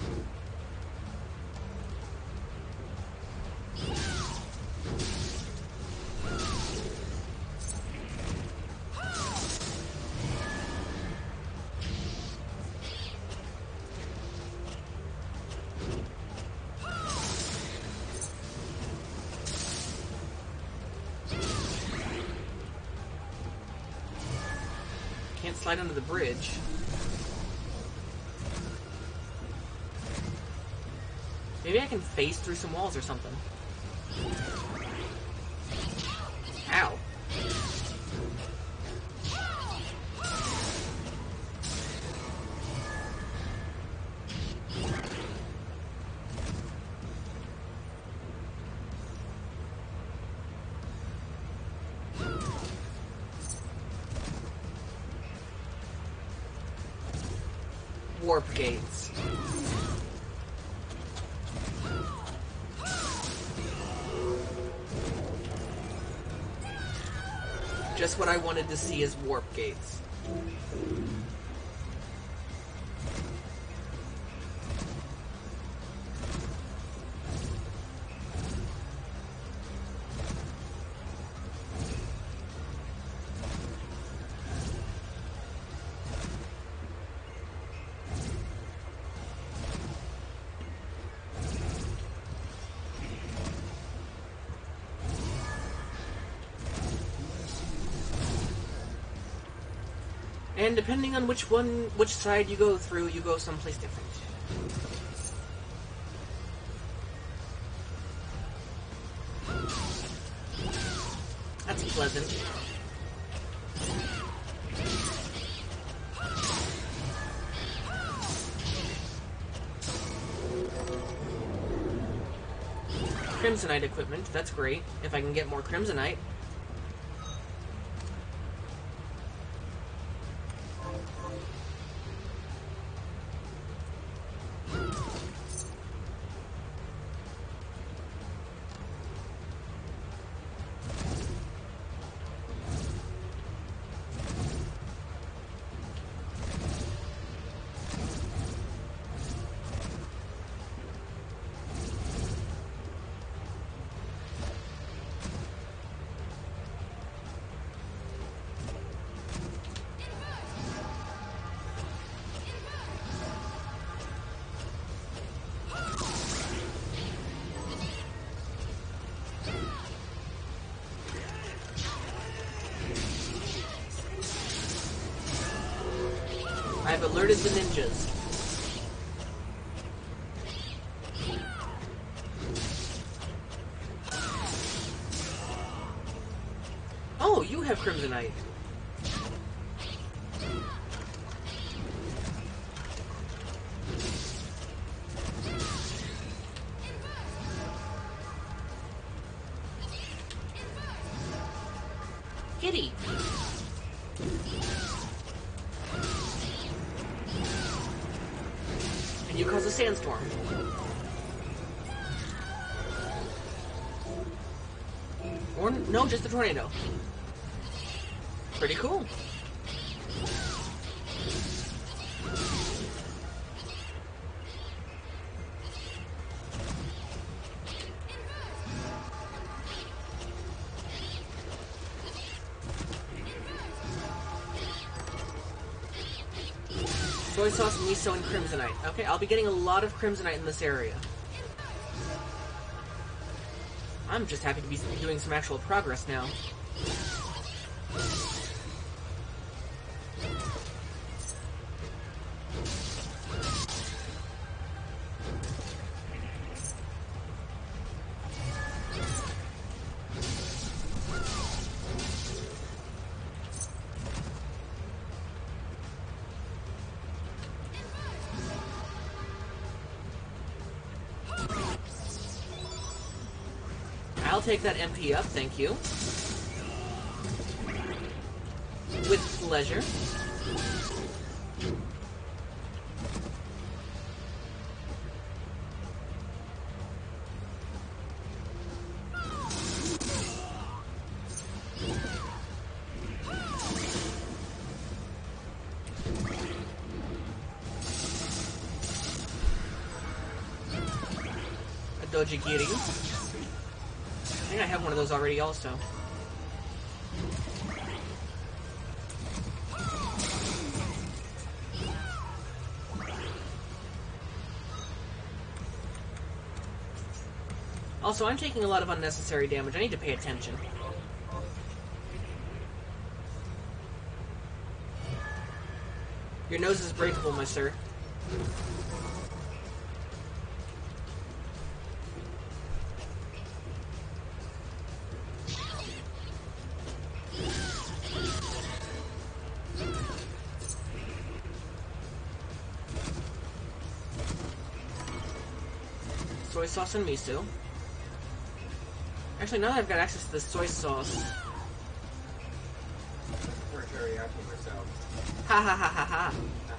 [SPEAKER 1] Can't slide under the bridge. Maybe I can phase through some walls or something. Ow. Warp gates. Just what I wanted to see is warp gates. And depending on which side you go through, you go someplace different. That's pleasant. Crimsonite equipment, that's great. If I can get more Crimsonite. I've alerted the ninjas. Oh, you have Crimsonite. Kitty. And you cause a sandstorm. Or no, just a tornado. Pretty cool. Soy sauce, miso, and Crimsonite. Okay, I'll be getting a lot of Crimsonite in this area. I'm just happy to be doing some actual progress now. I'll take that MP up, thank you. With pleasure. A Dojigiri. I think I have one of those already also. Also, I'm taking a lot of unnecessary damage. I need to pay attention. Your nose is breakable, my sir. Soy sauce and miso. Actually, now that I've got access to the soy sauce...
[SPEAKER 3] For teriyaki myself.
[SPEAKER 1] Ha ha ha ha ha.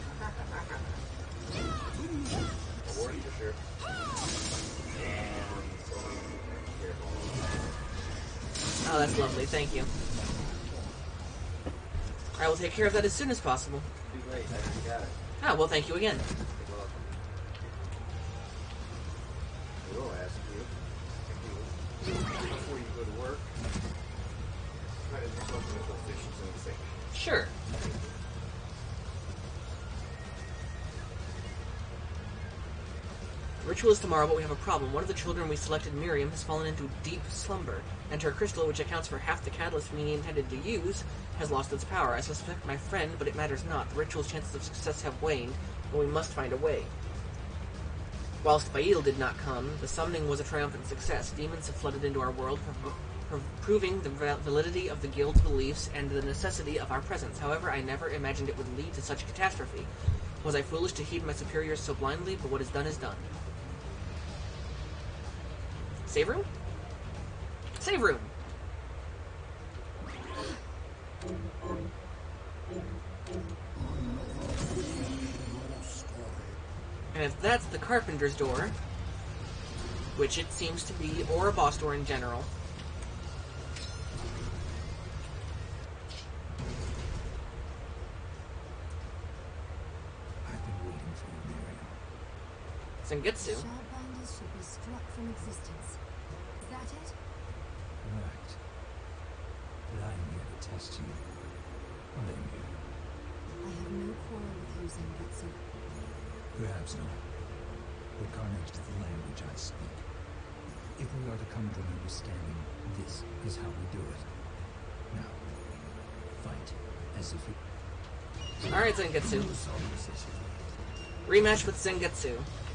[SPEAKER 3] Award for sure.
[SPEAKER 1] Oh, that's lovely. Thank you. I will take care of that as soon as possible.
[SPEAKER 3] Too late, I already got it.
[SPEAKER 1] Ah, well, thank you again.
[SPEAKER 3] You're welcome. I will ask you, if you, before you go to work, try to do something with those dishes in the sink.
[SPEAKER 1] Sure. Ritual is tomorrow, but we have a problem. One of the children we selected, Miriam, has fallen into deep slumber, and her crystal, which accounts for half the catalyst we intended to use, has lost its power. I suspect my friend, but it matters not. The ritual's chances of success have waned, but we must find a way. Whilst Bail did not come, the summoning was a triumphant success. Demons have flooded into our world, proving the validity of the guild's beliefs and the necessity of our presence. However, I never imagined it would lead to such a catastrophe. Was I foolish to heed my superiors so blindly? But what is done is done. Save room? Save room! And if that's the carpenter's door, which it seems to be, or a boss door in general,
[SPEAKER 4] I've been waiting for you, Miriam.
[SPEAKER 1] Sengetsu.
[SPEAKER 2] Shardbinders should be struck from existence. Is that it?
[SPEAKER 4] Right. But I'm here to test you. Blame you.
[SPEAKER 2] I have no quarrel with you, Zangetsu.
[SPEAKER 4] Perhaps not. But Carnage is the language I speak. If we are to come to an understanding, this is how we do it. Now, fight as if it...
[SPEAKER 1] Alright, Zangetsu. Rematch with Zangetsu.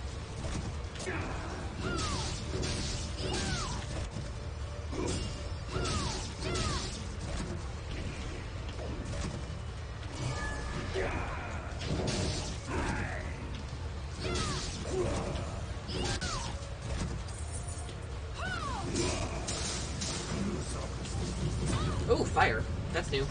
[SPEAKER 1] Oh, fire. That's new.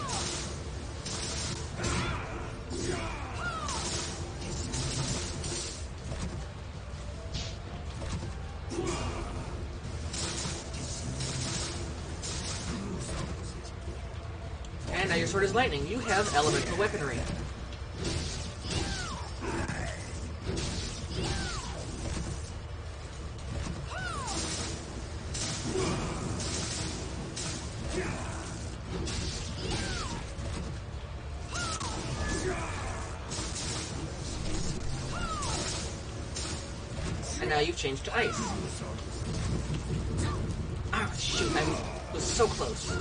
[SPEAKER 1] And now your sword is lightning. You have elemental weaponry. And now you've changed to ice. Ah, shoot, I was so close.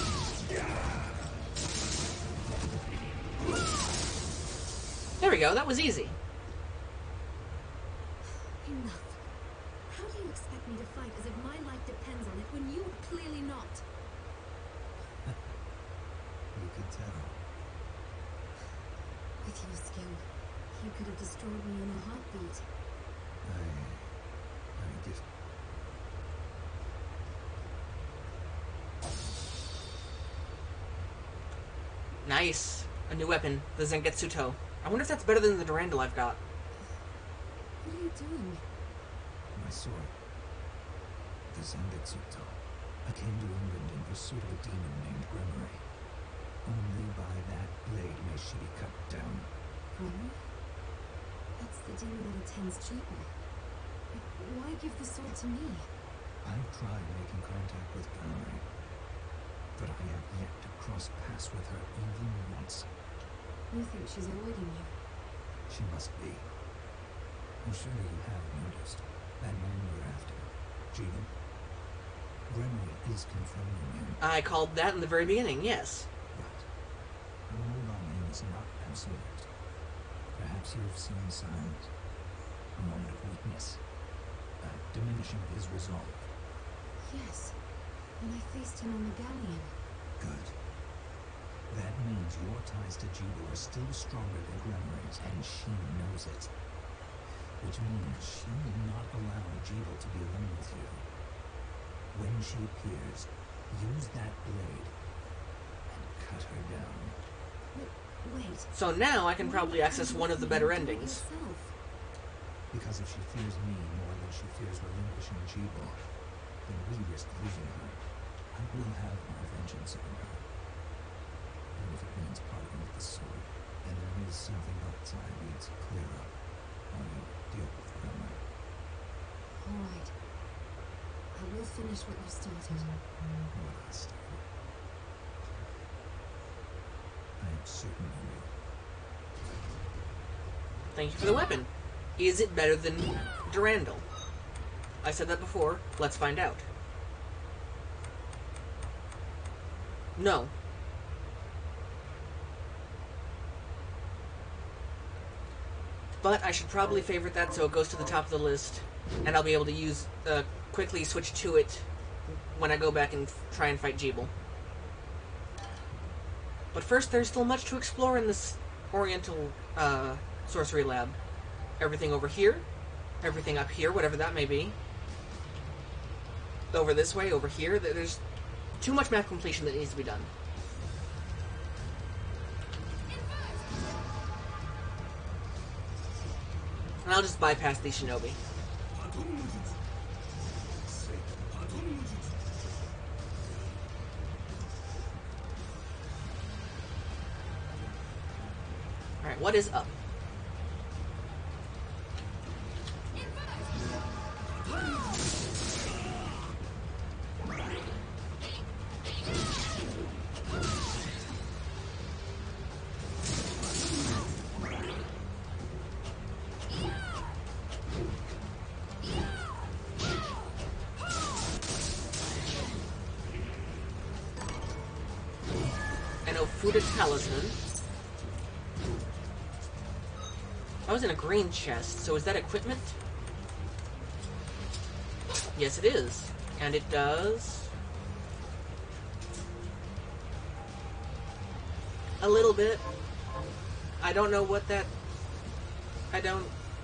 [SPEAKER 1] There we go, that was easy.
[SPEAKER 2] Enough. How do you expect me to fight as if my life depends on it when you are clearly not?
[SPEAKER 4] You could tell.
[SPEAKER 2] With your skill, you could have destroyed me in a heartbeat.
[SPEAKER 4] I just...
[SPEAKER 1] Nice. A new weapon, the Zangetsu To. I wonder if that's better than the Durandal I've got.
[SPEAKER 2] What are you doing?
[SPEAKER 4] My sword. The Zangetsu To. I came to England in pursuit of a demon named Gremory. Only by that blade may she be cut down.
[SPEAKER 2] Gremory? That's the demon that attends Jeeper. Why give the sword to me?
[SPEAKER 4] I've tried making contact with Gremory, but I have yet to cross paths with her even once.
[SPEAKER 2] You think she's avoiding you?
[SPEAKER 4] She must be. I'm sure you have noticed that man you're after, Jeevan. Gremory is confirming him.
[SPEAKER 1] I called that in the very beginning, yes.
[SPEAKER 4] But the hold on him is not absolute. Perhaps you have seen signs. A moment of weakness. A diminishing of his resolve.
[SPEAKER 2] Yes. When I faced him on the galleon.
[SPEAKER 4] Good. That means your ties to Jibo are still stronger than Gremory's, and she knows it. Which means she will not allow Jibo to be alone with you. When she appears, use that blade and cut her down.
[SPEAKER 2] Wait.
[SPEAKER 1] So now I can probably access one of the better
[SPEAKER 2] You do it
[SPEAKER 1] endings.
[SPEAKER 2] yourself.
[SPEAKER 4] Because if she fears me more than she fears relinquishing Jibo, then we risk losing her. I will have my vengeance on her. And if it means parting with the sword, then there is something else I need to clear up while you deal with Gremory.
[SPEAKER 2] All right. I will finish what you started.
[SPEAKER 4] What I started. I am certain you will.
[SPEAKER 1] Thank you for the weapon. Is it better than Durandal? I said that before. Let's find out. No. But I should probably favorite that so it goes to the top of the list, and I'll be able to quickly switch to it when I go back and try and fight Jeeble. But first, there's still much to explore in this Oriental Sorcery Lab. Everything over here, everything up here, whatever that may be. Over this way, over here, there's too much map completion that needs to be done. And I'll just bypass the Shinobi. Alright, what is up? Fuda Talisman. I was in a green chest, so is that equipment? Yes, it is. And it does... a little bit. I don't know what that... I don't...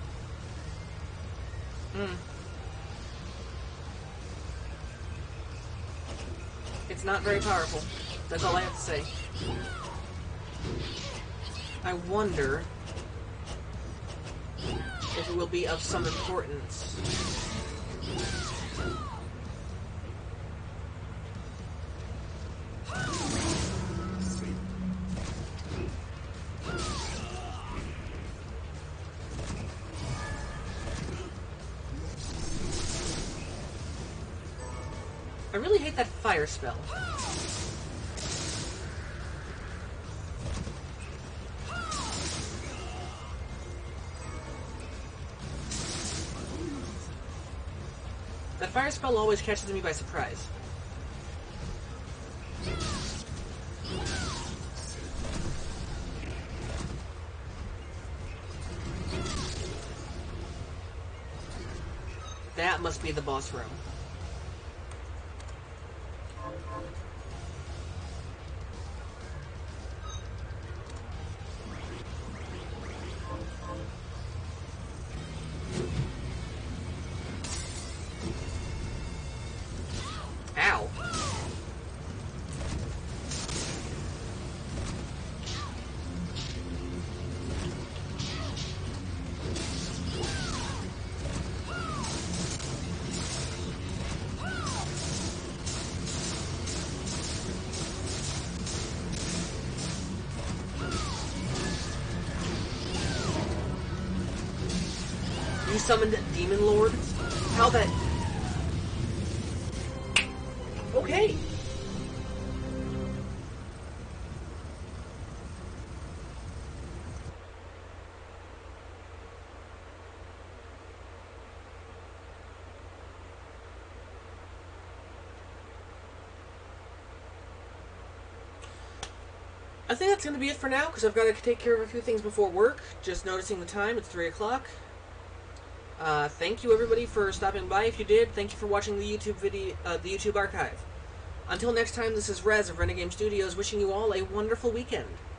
[SPEAKER 1] It's not very powerful. That's all I have to say. I wonder if it will be of some importance. I really hate that fire spell. That fire spell always catches me by surprise. That must be the boss room. Ow. You summoned Demon Lord? How that... Okay. I think that's going to be it for now, because I've got to take care of a few things before work. Just noticing the time, it's 3 o'clock. Thank you everybody for stopping by. If you did, thank you for watching the YouTube video, the YouTube archive. Until next time, this is Rez of Renegame Studios, wishing you all a wonderful weekend.